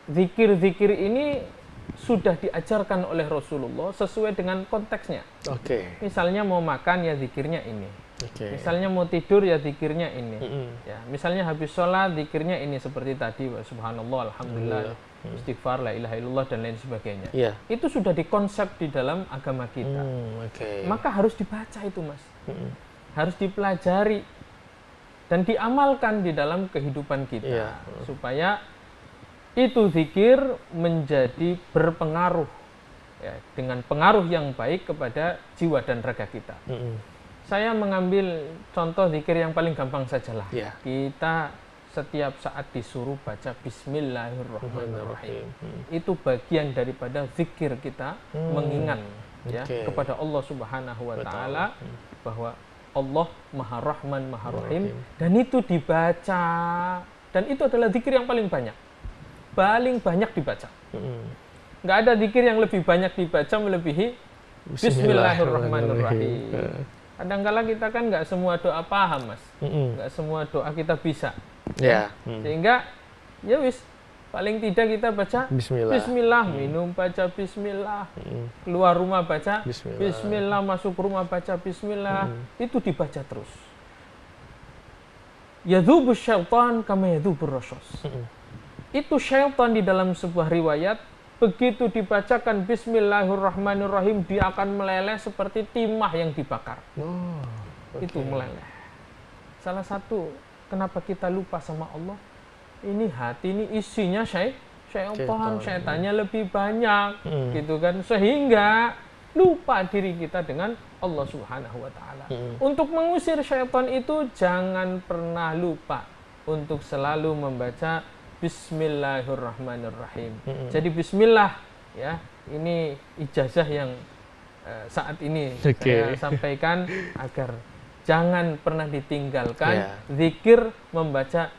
Speaker 2: zikir-zikir ini sudah diajarkan oleh Rasulullah sesuai dengan konteksnya.
Speaker 1: Oke.
Speaker 2: Misalnya mau makan ya zikirnya ini.
Speaker 1: Oke.
Speaker 2: Misalnya mau tidur ya zikirnya ini.
Speaker 1: Mm-mm.
Speaker 2: Ya, misalnya habis sholat zikirnya ini seperti tadi, subhanallah, alhamdulillah, istighfar, la ilaha illallah dan lain sebagainya.
Speaker 1: Iya.
Speaker 2: Itu sudah dikonsep di dalam agama kita.
Speaker 1: Hmm, Oke.
Speaker 2: Maka harus dibaca itu, Mas.
Speaker 1: Mm-mm.
Speaker 2: Harus dipelajari dan diamalkan di dalam kehidupan kita
Speaker 1: Iya.
Speaker 2: supaya itu zikir menjadi berpengaruh ya, dengan pengaruh yang baik kepada jiwa dan raga kita.
Speaker 1: Mm-mm.
Speaker 2: Saya mengambil contoh zikir yang paling gampang sajalah.
Speaker 1: Iya.
Speaker 2: Kita setiap saat disuruh baca Bismillahirrahmanirrahim.
Speaker 1: Hmm.
Speaker 2: Itu bagian daripada zikir kita
Speaker 1: Hmm.
Speaker 2: mengingat ya
Speaker 1: Oke.
Speaker 2: kepada Allah Subhanahu wa
Speaker 1: Betul.
Speaker 2: taala bahwa Allah Maha Rahman, Maha Rahim,
Speaker 1: Rahim.
Speaker 2: dan itu dibaca, dan itu adalah zikir yang paling banyak. Paling banyak dibaca.
Speaker 1: Mm-mm.
Speaker 2: Nggak ada zikir yang lebih banyak dibaca melebihi Bismillahirrahmanirrahim. Kadang-kala kita kan nggak semua doa paham, Mas.
Speaker 1: Mm-mm.
Speaker 2: Nggak semua doa kita bisa.
Speaker 1: Ya. Mm.
Speaker 2: Sehingga ya wis, paling tidak kita baca
Speaker 1: Bismillah.
Speaker 2: Bismillah, minum baca Bismillah,
Speaker 1: Mm.
Speaker 2: keluar rumah baca
Speaker 1: Bismillah.
Speaker 2: Bismillah, masuk rumah baca Bismillah. Itu dibaca terus. Yadhubus syaitan kama yadhubur rasyas.
Speaker 1: Mm-mm.
Speaker 2: Itu syaitan di dalam sebuah riwayat, begitu dibacakan Bismillahirrahmanirrahim, dia akan meleleh seperti timah yang dibakar.
Speaker 1: Oh, oke.
Speaker 2: Itu meleleh. Salah satu kenapa kita lupa sama Allah, ini hati ini isinya syai syaitan,
Speaker 1: Syaitan.
Speaker 2: syaitannya lebih banyak,
Speaker 1: Mm.
Speaker 2: gitu kan, sehingga lupa diri kita dengan Allah Subhanahu wa taala.
Speaker 1: Mm.
Speaker 2: Untuk mengusir syaitan itu jangan pernah lupa untuk selalu membaca Bismillahirrahmanirrahim.
Speaker 1: Mm-mm.
Speaker 2: Jadi bismillah ya, ini ijazah yang eh, saat ini
Speaker 1: Oke.
Speaker 2: saya sampaikan agar jangan pernah ditinggalkan
Speaker 1: Ya.
Speaker 2: zikir membaca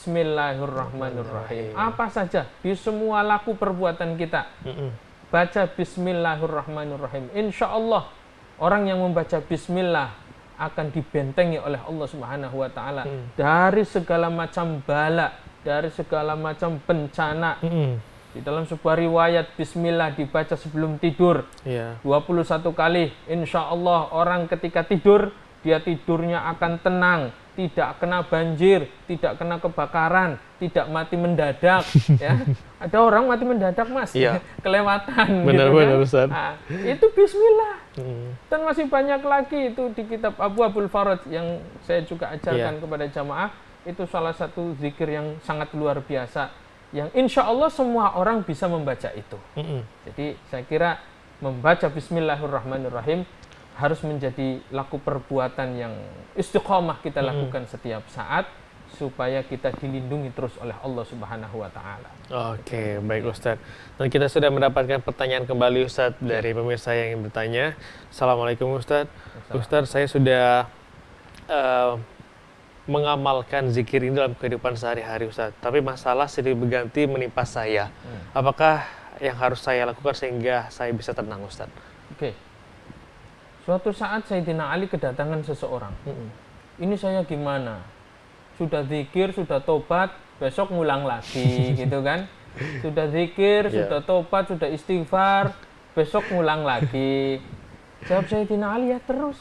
Speaker 2: Bismillahirrahmanirrahim. Apa saja di semua laku perbuatan kita.
Speaker 1: Mm-mm.
Speaker 2: Baca Bismillahirrahmanirrahim. Insya Allah orang yang membaca Bismillah akan dibentengi oleh Allah Subhanahu wa taala
Speaker 1: Hmm.
Speaker 2: dari segala macam bala, dari segala macam bencana.
Speaker 1: Mm-mm.
Speaker 2: Di dalam sebuah riwayat Bismillah dibaca sebelum tidur
Speaker 1: Ya.
Speaker 2: dua puluh satu kali. Insya Allah orang ketika tidur, dia tidurnya akan tenang, tidak kena banjir, tidak kena kebakaran, tidak mati mendadak. Ya, ada orang mati mendadak, Mas,
Speaker 1: Iya.
Speaker 2: kelewatan.
Speaker 1: Benar-benar,
Speaker 2: gitu
Speaker 1: Ustaz.
Speaker 2: kan? Nah, itu Bismillah.
Speaker 1: Mm.
Speaker 2: Dan masih banyak lagi itu di kitab Abu Abul Faraj yang saya juga ajarkan
Speaker 1: Iya.
Speaker 2: kepada jamaah. Itu salah satu zikir yang sangat luar biasa, yang insya Allah semua orang bisa membaca itu.
Speaker 1: Mm-mm.
Speaker 2: Jadi saya kira membaca Bismillahirrahmanirrahim harus menjadi laku perbuatan yang istiqomah kita lakukan setiap saat supaya kita dilindungi terus oleh Allah Subhanahu wa taala.
Speaker 1: Oke, baik Ustadz. Dan kita sudah mendapatkan pertanyaan kembali Ustadz dari pemirsa yang ingin bertanya. Assalamualaikum Ustadz. Ustadz, saya sudah eh, mengamalkan zikir ini dalam kehidupan sehari-hari Ustadz. Tapi masalah silih berganti menimpa saya. Apakah yang harus saya lakukan sehingga saya bisa tenang Ustadz?
Speaker 2: Oke. Suatu saat Sayyidina Ali kedatangan seseorang. Ini saya gimana? Sudah zikir, sudah tobat, besok ngulang lagi, gitu kan? Sudah zikir,
Speaker 1: Yeah.
Speaker 2: sudah tobat, sudah istighfar, besok ngulang lagi. Jawab Sayyidina Ali, ya terus.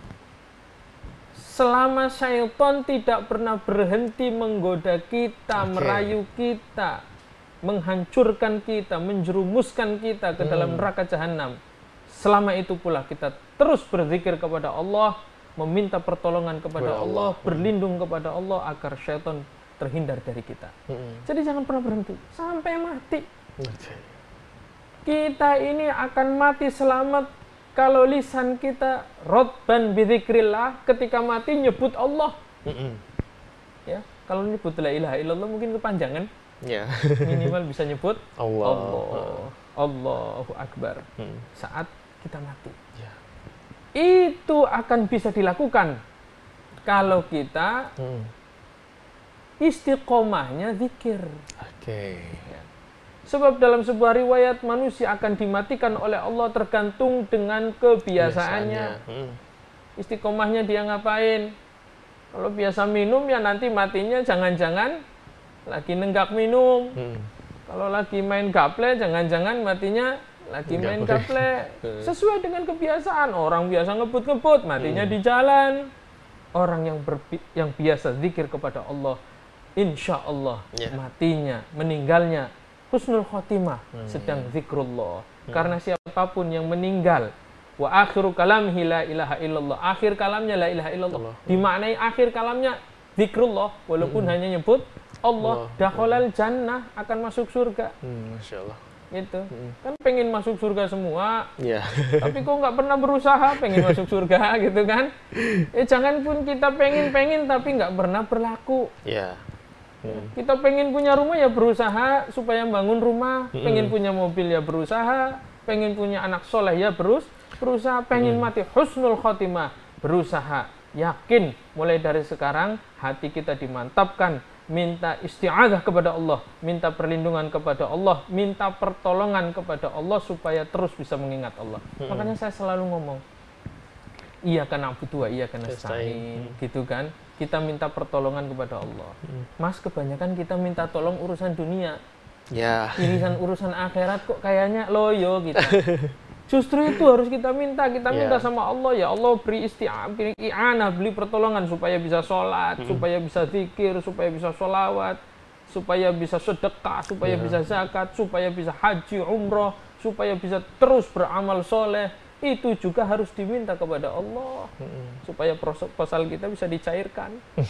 Speaker 2: Selama syaitan tidak pernah berhenti menggoda kita,
Speaker 1: Oke.
Speaker 2: merayu kita, menghancurkan kita, menjerumuskan kita ke dalam neraka jahanam. Selama itu pula kita terus berzikir kepada Allah, meminta pertolongan kepada
Speaker 1: Kepada
Speaker 2: Allah,
Speaker 1: Allah.
Speaker 2: berlindung kepada Allah agar syaitan terhindar dari kita.
Speaker 1: Mm-mm.
Speaker 2: Jadi jangan pernah berhenti sampai mati.
Speaker 1: Oke.
Speaker 2: Kita ini akan mati selamat kalau lisan kita rotban bidzikrillah, ketika mati nyebut Allah.
Speaker 1: Mm-mm.
Speaker 2: Ya, kalau nyebut la ilaha illallah mungkin kepanjangan,
Speaker 1: Ya.
Speaker 2: minimal bisa nyebut
Speaker 1: Allah.
Speaker 2: Allah, Allahu Akbar
Speaker 1: Mm.
Speaker 2: saat kita mati.
Speaker 1: Ya.
Speaker 2: Itu akan bisa dilakukan kalau kita
Speaker 1: Mm.
Speaker 2: istiqomahnya zikir.
Speaker 1: Oke.
Speaker 2: Sebab dalam sebuah riwayat manusia akan dimatikan oleh Allah tergantung dengan kebiasaannya.
Speaker 1: Mm.
Speaker 2: Istiqomahnya dia ngapain? Kalau biasa minum ya nanti matinya jangan-jangan lagi nenggak minum.
Speaker 1: Mm.
Speaker 2: Kalau lagi main gaple, jangan-jangan matinya lagi main gaple. Sesuai dengan kebiasaan. Orang biasa ngebut-ngebut, matinya
Speaker 1: Hmm.
Speaker 2: di jalan. Orang yang berpi- yang biasa zikir kepada Allah, insya Allah
Speaker 1: Ya.
Speaker 2: matinya, meninggalnya husnul khotimah,
Speaker 1: Hmm.
Speaker 2: sedang zikrullah. Karena siapapun yang meninggal, wa akhiru kalamhi la ilaha illallah, akhir kalamnya la ilaha illallah,
Speaker 1: Allah.
Speaker 2: dimaknai akhir kalamnya zikrullah, walaupun hanya nyebut Allah,
Speaker 1: Allah.
Speaker 2: dakhalal jannah, akan masuk surga.
Speaker 1: Hmm, Masya Allah.
Speaker 2: Gitu. Kan pengen masuk surga semua,
Speaker 1: Ya.
Speaker 2: tapi kok nggak pernah berusaha pengen masuk surga gitu kan. Eh jangan pun kita pengen-pengen tapi nggak pernah berlaku.
Speaker 1: Ya. Hmm.
Speaker 2: Kita pengen punya rumah ya berusaha supaya bangun rumah, pengen punya mobil ya berusaha, pengen punya anak soleh ya berus, berusaha, pengen mati husnul khotimah, berusaha. Yakin mulai dari sekarang hati kita dimantapkan, minta isti'adzah kepada Allah, minta perlindungan kepada Allah, minta pertolongan kepada Allah supaya terus bisa mengingat Allah. Makanya saya selalu ngomong, iya kan na'budu wa iya kan nasta'in, gitu kan. Kita minta pertolongan kepada Allah. Mas, kebanyakan kita minta tolong urusan dunia.
Speaker 1: Ya.
Speaker 2: Irisan urusan akhirat kok kayaknya loyo kita. Justru itu harus kita minta. Kita minta
Speaker 1: Ya.
Speaker 2: sama Allah, ya Allah beri isti'anah, beri i'anah, beri pertolongan supaya bisa sholat, supaya bisa zikir, supaya bisa sholawat, supaya bisa sedekah, supaya bisa zakat, supaya bisa haji, umroh, supaya bisa terus beramal soleh. Itu juga harus diminta kepada Allah supaya proposal kita bisa dicairkan.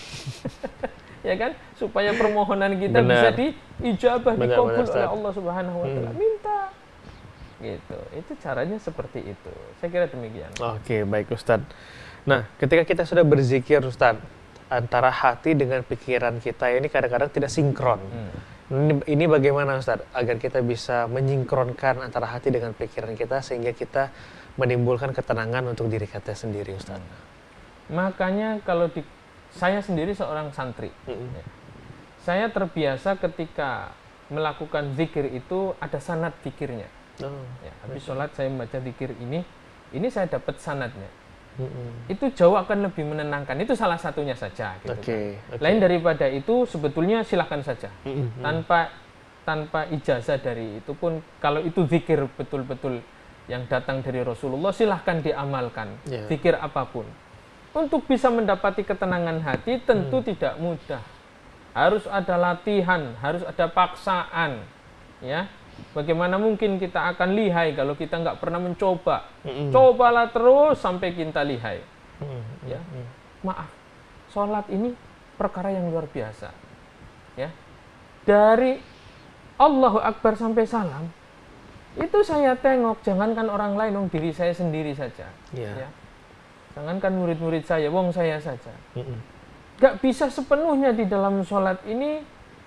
Speaker 2: Ya kan? Supaya permohonan kita
Speaker 1: Benar.
Speaker 2: bisa diijabah,
Speaker 1: Benar,
Speaker 2: dikabul
Speaker 1: benar, Ustaz.
Speaker 2: oleh Allah Subhanahu wa taala. Minta. Gitu. Itu caranya seperti itu. Saya kira demikian.
Speaker 1: Oke, baik Ustadz. Nah, ketika kita sudah berzikir Ustadz, antara hati dengan pikiran kita ini kadang-kadang tidak sinkron. Ini, ini bagaimana Ustadz agar kita bisa menyinkronkan antara hati dengan pikiran kita sehingga kita menimbulkan ketenangan untuk diri kita sendiri Ustadz.
Speaker 2: Makanya kalau di saya sendiri seorang santri.
Speaker 1: Mm-mm.
Speaker 2: Ya. Saya terbiasa ketika melakukan zikir itu ada sanad zikirnya.
Speaker 1: Oh.
Speaker 2: Ya, habis sholat saya membaca zikir ini, ini saya dapat sanadnya.
Speaker 1: Mm-mm.
Speaker 2: Itu jauh akan lebih menenangkan. Itu salah satunya saja. Gitu
Speaker 1: Oke,
Speaker 2: kan.
Speaker 1: oke.
Speaker 2: Lain daripada itu sebetulnya silahkan saja.
Speaker 1: Mm-mm.
Speaker 2: Tanpa tanpa ijazah dari itu pun, kalau itu zikir betul-betul yang datang dari Rasulullah, silahkan diamalkan.
Speaker 1: Ya.
Speaker 2: Zikir apapun. Untuk bisa mendapati ketenangan hati tentu
Speaker 1: Hmm.
Speaker 2: tidak mudah. Harus ada latihan, harus ada paksaan. Ya. Bagaimana mungkin kita akan lihai kalau kita nggak pernah mencoba?
Speaker 1: Mm-mm.
Speaker 2: Cobalah terus sampai kita lihai.
Speaker 1: Mm-mm.
Speaker 2: Ya. Maaf, sholat ini perkara yang luar biasa. Ya. Dari Allahu Akbar sampai salam, itu saya tengok, jangankan orang lain, dong, diri saya sendiri saja.
Speaker 1: Ya.
Speaker 2: Ya. Jangankan murid-murid saya, wong saya saja.
Speaker 1: Mm-mm.
Speaker 2: Gak bisa sepenuhnya di dalam sholat ini,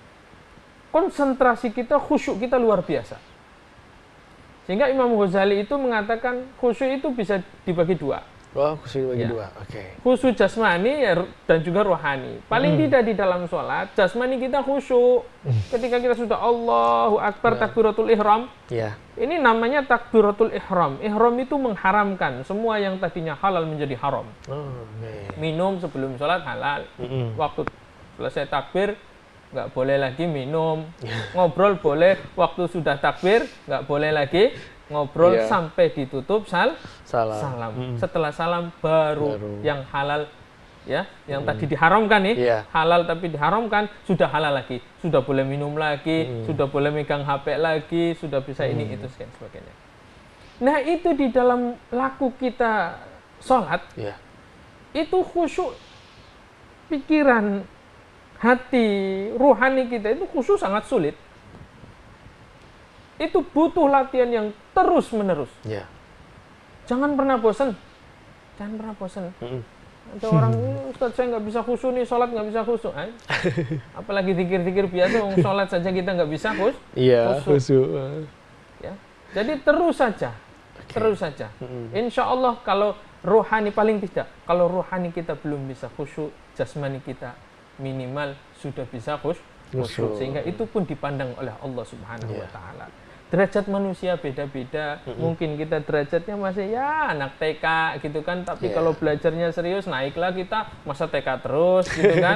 Speaker 2: konsentrasi kita, khusyuk kita luar biasa. Sehingga Imam Ghazali itu mengatakan khusyuk itu bisa dibagi dua.
Speaker 1: Oh, khusyuk bagi
Speaker 2: Ya.
Speaker 1: dua. Oke.
Speaker 2: Khusyuk jasmani ya, dan juga rohani. Paling
Speaker 1: Hmm.
Speaker 2: tidak di dalam sholat, jasmani kita khusyuk. Ketika kita sudah Allahu Akbar,
Speaker 1: Ya.
Speaker 2: takbiratul ihram,
Speaker 1: Ya.
Speaker 2: ini namanya takbiratul ihram. Ihram itu mengharamkan semua yang tadinya halal menjadi haram.
Speaker 1: Oh, oke.
Speaker 2: Minum sebelum sholat halal.
Speaker 1: Mm-mm.
Speaker 2: Waktu selesai takbir, nggak boleh lagi minum. Ngobrol boleh, waktu sudah takbir, nggak boleh lagi ngobrol
Speaker 1: Iya.
Speaker 2: sampai ditutup sal
Speaker 1: Salam.
Speaker 2: salam.
Speaker 1: Mm-mm.
Speaker 2: Setelah salam baru,
Speaker 1: Baru.
Speaker 2: yang halal, ya, yang tadi diharamkan nih,
Speaker 1: Iya.
Speaker 2: halal tapi diharamkan, sudah halal lagi, sudah boleh minum lagi,
Speaker 1: Mm.
Speaker 2: sudah boleh megang H P lagi, sudah bisa ini itu dan sebagainya. Nah itu di dalam laku kita sholat,
Speaker 1: Ya.
Speaker 2: itu khusyuk pikiran, hati, ruhani kita itu khusyuk sangat sulit. Itu butuh latihan yang terus menerus.
Speaker 1: Ya.
Speaker 2: Jangan pernah bosan. Jangan pernah bosan.
Speaker 1: Mm-mm.
Speaker 2: Ada orang, Ustaz saya nggak bisa khusyuk nih, sholat nggak bisa khusyuk. Eh? Apalagi zikir-zikir biasa, mau sholat saja kita nggak bisa khus.
Speaker 1: Iya,
Speaker 2: Khusyuk.
Speaker 1: khusyuk.
Speaker 2: Ya. Jadi terus saja, terus saja.
Speaker 1: Mm-mm.
Speaker 2: Insya Allah kalau rohani, paling tidak, kalau rohani kita belum bisa khusyuk, jasmani kita minimal sudah bisa khus- khusyuk.
Speaker 1: Khusyuk.
Speaker 2: Sehingga itu pun dipandang oleh Allah Subhanahu
Speaker 1: Iya.
Speaker 2: wa Ta'ala. Derajat manusia beda-beda. Mungkin kita derajatnya masih ya anak T K gitu kan, tapi
Speaker 1: Iya.
Speaker 2: kalau belajarnya serius naiklah kita, masa T K terus gitu kan.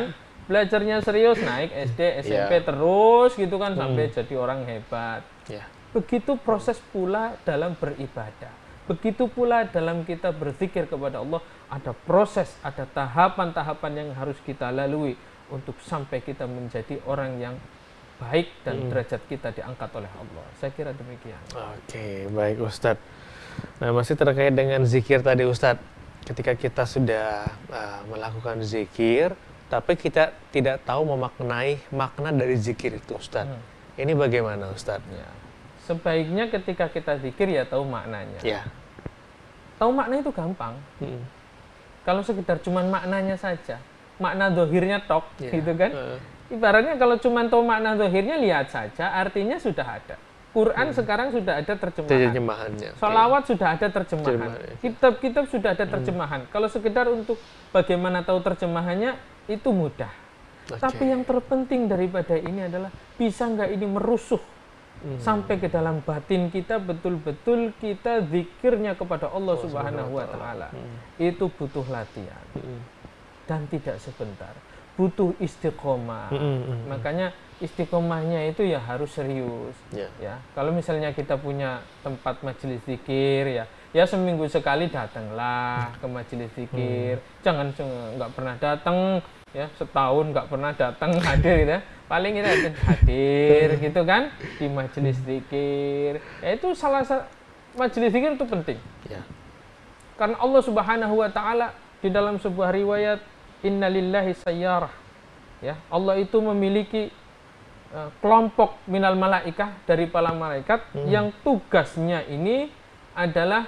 Speaker 2: belajarnya serius, naik S D, S M P
Speaker 1: Iya.
Speaker 2: terus gitu kan sampai jadi orang hebat.
Speaker 1: Ya.
Speaker 2: Begitu proses pula dalam beribadah. Begitu pula dalam kita berzikir kepada Allah, ada proses, ada tahapan-tahapan yang harus kita lalui untuk sampai kita menjadi orang yang baik dan derajat kita diangkat oleh Allah. Saya kira demikian.
Speaker 1: Oke, baik Ustadz. Nah, masih terkait dengan zikir tadi Ustadz. Ketika kita sudah uh, melakukan zikir, tapi kita tidak tahu memaknai makna dari zikir itu Ustadz.
Speaker 2: Hmm.
Speaker 1: Ini bagaimana Ustadz?
Speaker 2: Ya. Sebaiknya ketika kita zikir ya tahu maknanya.
Speaker 1: Ya.
Speaker 2: Tahu makna itu gampang.
Speaker 1: Mm.
Speaker 2: Kalau sekedar cuman maknanya saja, makna dohirnya tok,
Speaker 1: Ya.
Speaker 2: gitu kan?
Speaker 1: Uh,
Speaker 2: Ibaratnya kalau cuman tahu makna dohirnya lihat saja, artinya sudah ada. Quran sekarang sudah ada terjemahan.
Speaker 1: terjemahannya. Oke.
Speaker 2: Sholawat sudah ada terjemahan.
Speaker 1: Terjemahan.
Speaker 2: Kitab-kitab sudah ada terjemahan. Kalau sekedar untuk bagaimana tahu terjemahannya itu mudah.
Speaker 1: Oke.
Speaker 2: Tapi yang terpenting daripada ini adalah bisa nggak ini merusuh sampai ke dalam batin kita, betul-betul kita zikirnya kepada Allah Subhanahu wa taala. Itu butuh latihan
Speaker 1: Mm.
Speaker 2: dan tidak sebentar. Butuh istiqomah.
Speaker 1: Mm, mm, mm.
Speaker 2: Makanya istiqomahnya itu ya harus serius.
Speaker 1: Ya.
Speaker 2: Ya, kalau misalnya kita punya tempat majelis zikir ya, ya seminggu sekali datanglah ke majelis zikir. Jangan se- nggak pernah datang ya, setahun nggak pernah datang hadir gitu ya. Paling kita hadir gitu kan di majelis zikir. Ya itu salah satu majelis zikir itu penting.
Speaker 1: Ya.
Speaker 2: Karena Allah Subhanahu wa taala di dalam sebuah riwayat innalillahi sayyarah. Ya, Allah itu memiliki uh, kelompok minal malaikah dari para malaikat yang tugasnya ini adalah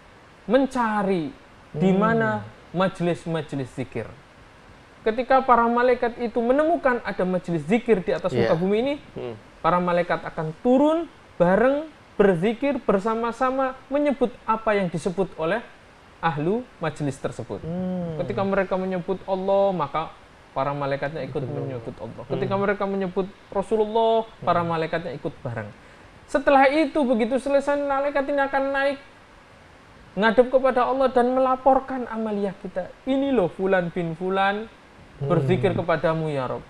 Speaker 2: mencari di mana majelis-majelis zikir. Ketika para malaikat itu menemukan ada majelis zikir di atas
Speaker 1: Yeah.
Speaker 2: muka bumi ini,
Speaker 1: Mm.
Speaker 2: para malaikat akan turun bareng berzikir bersama-sama menyebut apa yang disebut oleh ahlu majelis tersebut. Ketika mereka menyebut Allah, maka para malaikatnya ikut menyebut Allah. Ketika mereka menyebut Rasulullah, para malaikatnya ikut bareng. Setelah itu, begitu selesai, malaikat ini akan naik ngadep kepada Allah dan melaporkan amaliyah kita. Ini loh fulan bin fulan berzikir kepadamu ya Rob.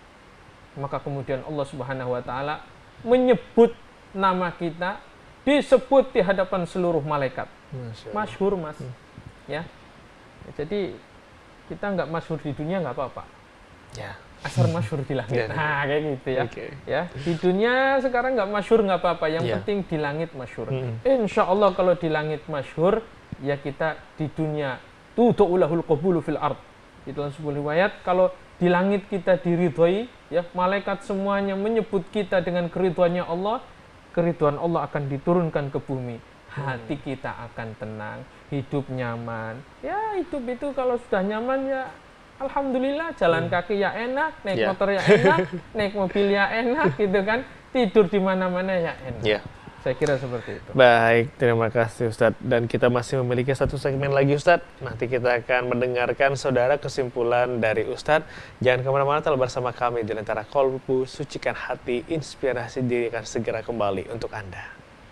Speaker 2: Maka kemudian Allah Subhanahu wa taala menyebut nama kita, disebut di hadapan seluruh malaikat.
Speaker 1: Masya Allah.
Speaker 2: Masyhur Mas. Ya. Jadi kita nggak masyhur di dunia nggak apa-apa.
Speaker 1: Ya.
Speaker 2: Asal masyhur di langit.
Speaker 1: Ya.
Speaker 2: Nah, kayak gitu ya.
Speaker 1: Oke.
Speaker 2: Ya, di dunia sekarang nggak masyhur nggak apa-apa. Yang
Speaker 1: Ya.
Speaker 2: penting di langit masyhur.
Speaker 1: Hmm.
Speaker 2: Insya Allah kalau di langit masyhur, ya kita di dunia tudu'ulahul qabulu fil ard. Di dalam sebuah riwayat, kalau di langit kita diridhoi, ya malaikat semuanya menyebut kita dengan keridhoannya Allah, keridhoan Allah akan diturunkan ke bumi. Hati kita akan tenang, hidup nyaman. Ya hidup itu kalau sudah nyaman ya alhamdulillah, jalan kaki ya enak, naik
Speaker 1: Ya.
Speaker 2: motor ya enak, naik mobil ya enak gitu kan. Tidur di mana-mana ya enak.
Speaker 1: Ya.
Speaker 2: Saya kira seperti itu.
Speaker 1: Baik, terima kasih Ustadz. Dan kita masih memiliki satu segmen lagi Ustadz. Nanti kita akan mendengarkan saudara kesimpulan dari Ustadz. Jangan kemana-mana, tetap bersama kami di Lentera Kolbu, sucikan hati, inspirasi diri akan segera kembali untuk Anda.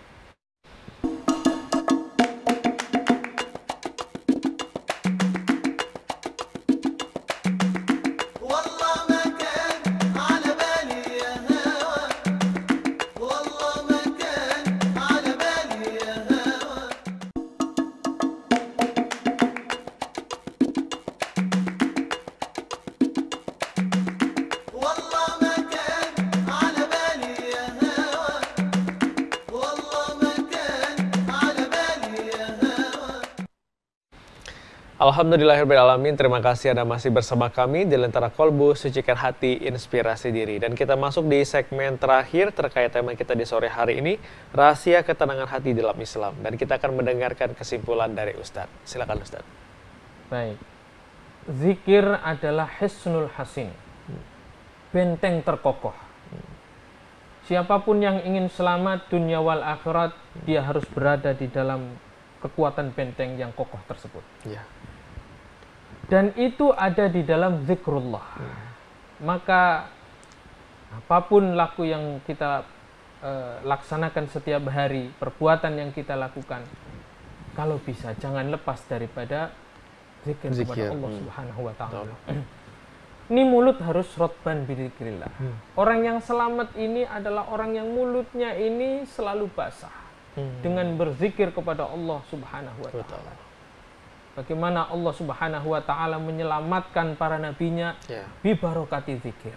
Speaker 3: والله ما كان على بالي يا هوى والله ما كان على بالي يا هوى والله ما كان على بالي يا هوى والله ما كان على بالي يا هوى
Speaker 1: Alhamdulillahirrahmanirrahim, terima kasih Anda masih bersama kami di Lentera Kolbu, sucikan hati, inspirasi diri. Dan kita masuk di segmen terakhir terkait tema kita di sore hari ini, rahasia ketenangan hati dalam Islam. Dan kita akan mendengarkan kesimpulan dari Ustadz. Silakan Ustadz.
Speaker 2: Baik. Zikir adalah hisnul hasin. Benteng terkokoh. Siapapun yang ingin selamat dunia wal akhirat, dia harus berada di dalam kekuatan benteng yang kokoh tersebut.
Speaker 1: Ya.
Speaker 2: Dan itu ada di dalam zikrullah. Maka apapun laku yang kita eh, laksanakan setiap hari, perbuatan yang kita lakukan, kalau bisa jangan lepas daripada zikir,
Speaker 1: Zikir,
Speaker 2: kepada Allah
Speaker 1: hmm.
Speaker 2: Subhanahu wa taala. Ini mulut harus rotban bidzikrillah. Orang yang selamat ini adalah orang yang mulutnya ini selalu basah
Speaker 1: Hmm.
Speaker 2: dengan berzikir kepada Allah Subhanahu wa taala. Bagaimana Allah Subhanahu wa taala menyelamatkan para nabinya
Speaker 1: Ya.
Speaker 2: bi barokati zikir.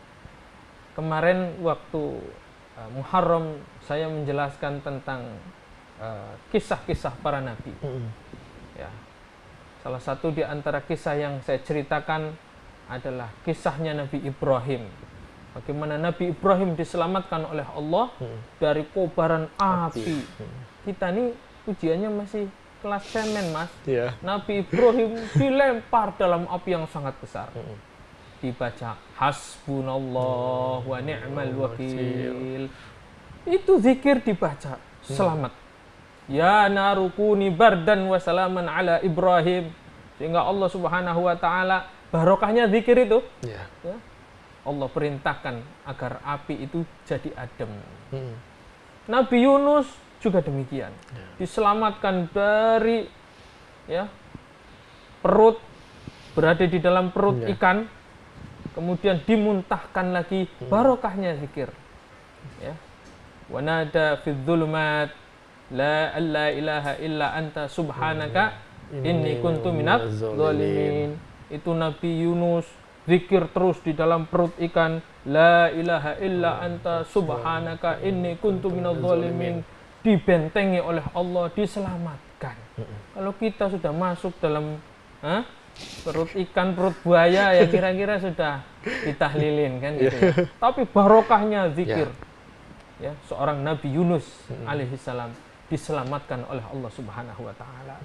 Speaker 2: Kemarin waktu uh, Muharram saya menjelaskan tentang uh, kisah-kisah para nabi.
Speaker 1: Hmm.
Speaker 2: Ya. Salah satu di antara kisah yang saya ceritakan adalah kisahnya Nabi Ibrahim. Bagaimana Nabi Ibrahim diselamatkan oleh Allah
Speaker 1: Hmm.
Speaker 2: dari kobaran api.
Speaker 1: Api. Hmm.
Speaker 2: Kita nih ujiannya masih kelas semen, Mas.
Speaker 1: Ya.
Speaker 2: Nabi Ibrahim dilempar dalam api yang sangat besar.
Speaker 1: Hmm.
Speaker 2: Dibaca hasbunallah wa ni'mal wakil. Itu zikir dibaca, selamat. Ya narukuni bardan wa salaman ala Ibrahim. Sehingga Allah Subhanahu wa taala barokahnya zikir itu,
Speaker 1: Ya.
Speaker 2: ya, Allah perintahkan agar api itu jadi adem.
Speaker 1: Hmm.
Speaker 2: Nabi Yunus juga demikian.
Speaker 1: Ya.
Speaker 2: Diselamatkan dari ya perut, berada di dalam perut
Speaker 1: Ya.
Speaker 2: ikan, kemudian dimuntahkan lagi, barokahnya zikir. Ya. Wa nada fi dzulumat la alla ilaha illa anta subhanaka inni kuntu minadz zalimin. Itu Nabi Yunus zikir terus di dalam perut ikan, la ilaha illa anta subhanaka inni kuntu minadz zalimin. Dibentengi oleh Allah, diselamatkan. Kalau kita sudah masuk dalam hah, perut ikan, perut buaya, ya kira-kira sudah ditahlilin kan gitu ya. Tapi barokahnya zikir. Ya, seorang Nabi Yunus alaihissalam diselamatkan oleh Allah Subhanahu wa taala.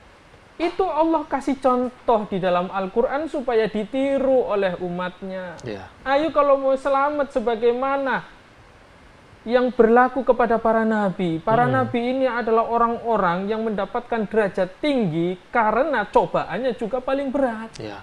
Speaker 2: Itu Allah kasih contoh di dalam Al-Qur'an supaya ditiru oleh umatnya.
Speaker 1: Ya.
Speaker 2: Ayo kalau mau selamat sebagaimana yang berlaku kepada para nabi. Para nabi ini adalah orang-orang yang mendapatkan derajat tinggi karena cobaannya juga paling berat.
Speaker 1: Ya.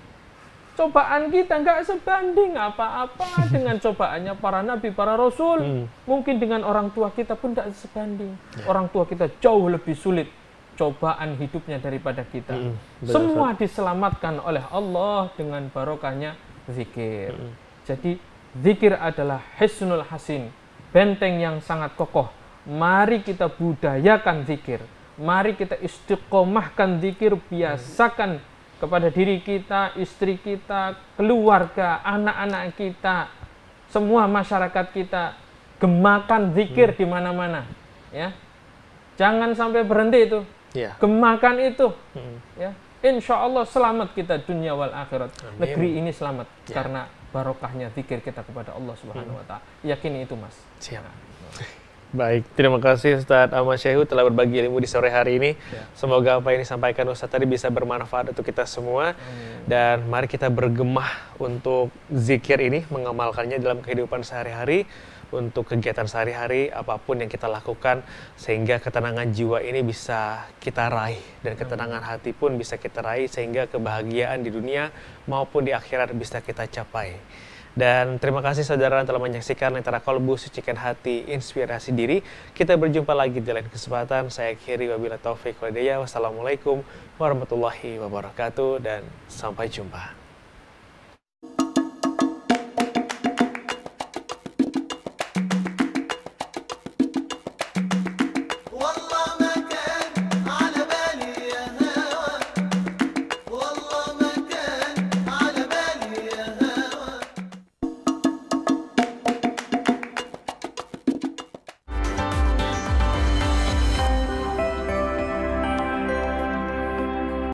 Speaker 2: Cobaan kita nggak sebanding apa-apa dengan cobaannya para nabi, para rasul.
Speaker 1: Hmm.
Speaker 2: Mungkin dengan orang tua kita pun tidak sebanding. Orang tua kita jauh lebih sulit cobaan hidupnya daripada kita.
Speaker 1: Hmm, benar,
Speaker 2: Semua diselamatkan oleh Allah dengan barokahnya zikir.
Speaker 1: Hmm.
Speaker 2: Jadi zikir adalah hisnul hasin, benteng yang sangat kokoh. Mari kita budayakan zikir. Mari kita istiqomahkan zikir, biasakan kepada diri kita, istri kita, keluarga, anak-anak kita, semua masyarakat kita, gemakan zikir di mana-mana, ya. Jangan sampai berhenti itu,
Speaker 1: Ya.
Speaker 2: gemakan itu,
Speaker 1: Hmm.
Speaker 2: ya. Insya Allah selamat kita dunia wal akhirat.
Speaker 1: Amin.
Speaker 2: Negeri ini selamat
Speaker 1: Ya.
Speaker 2: karena barokahnya zikir kita kepada Allah Subhanahu wa taala. Yakini itu, Mas.
Speaker 1: Siap.
Speaker 2: Nah,
Speaker 1: Baik, terima kasih Ustadz Ahmad Syaihu telah berbagi ilmu di sore hari ini.
Speaker 2: Ya.
Speaker 1: Semoga apa yang disampaikan Ustadz tadi bisa bermanfaat untuk kita semua. Dan mari kita bergemah untuk zikir ini, mengamalkannya dalam kehidupan sehari-hari, untuk kegiatan sehari-hari, apapun yang kita lakukan, sehingga ketenangan jiwa ini bisa kita raih, dan ketenangan hati pun bisa kita raih, sehingga kebahagiaan di dunia maupun di akhirat bisa kita capai. Dan terima kasih saudara yang telah menyaksikan Lentera Kolbu, Sucikan Hati, Inspirasi Diri. Kita berjumpa lagi di lain kesempatan. Saya akhiri wabillahi taufiq wal hidayah. Wassalamualaikum warahmatullahi wabarakatuh dan sampai jumpa.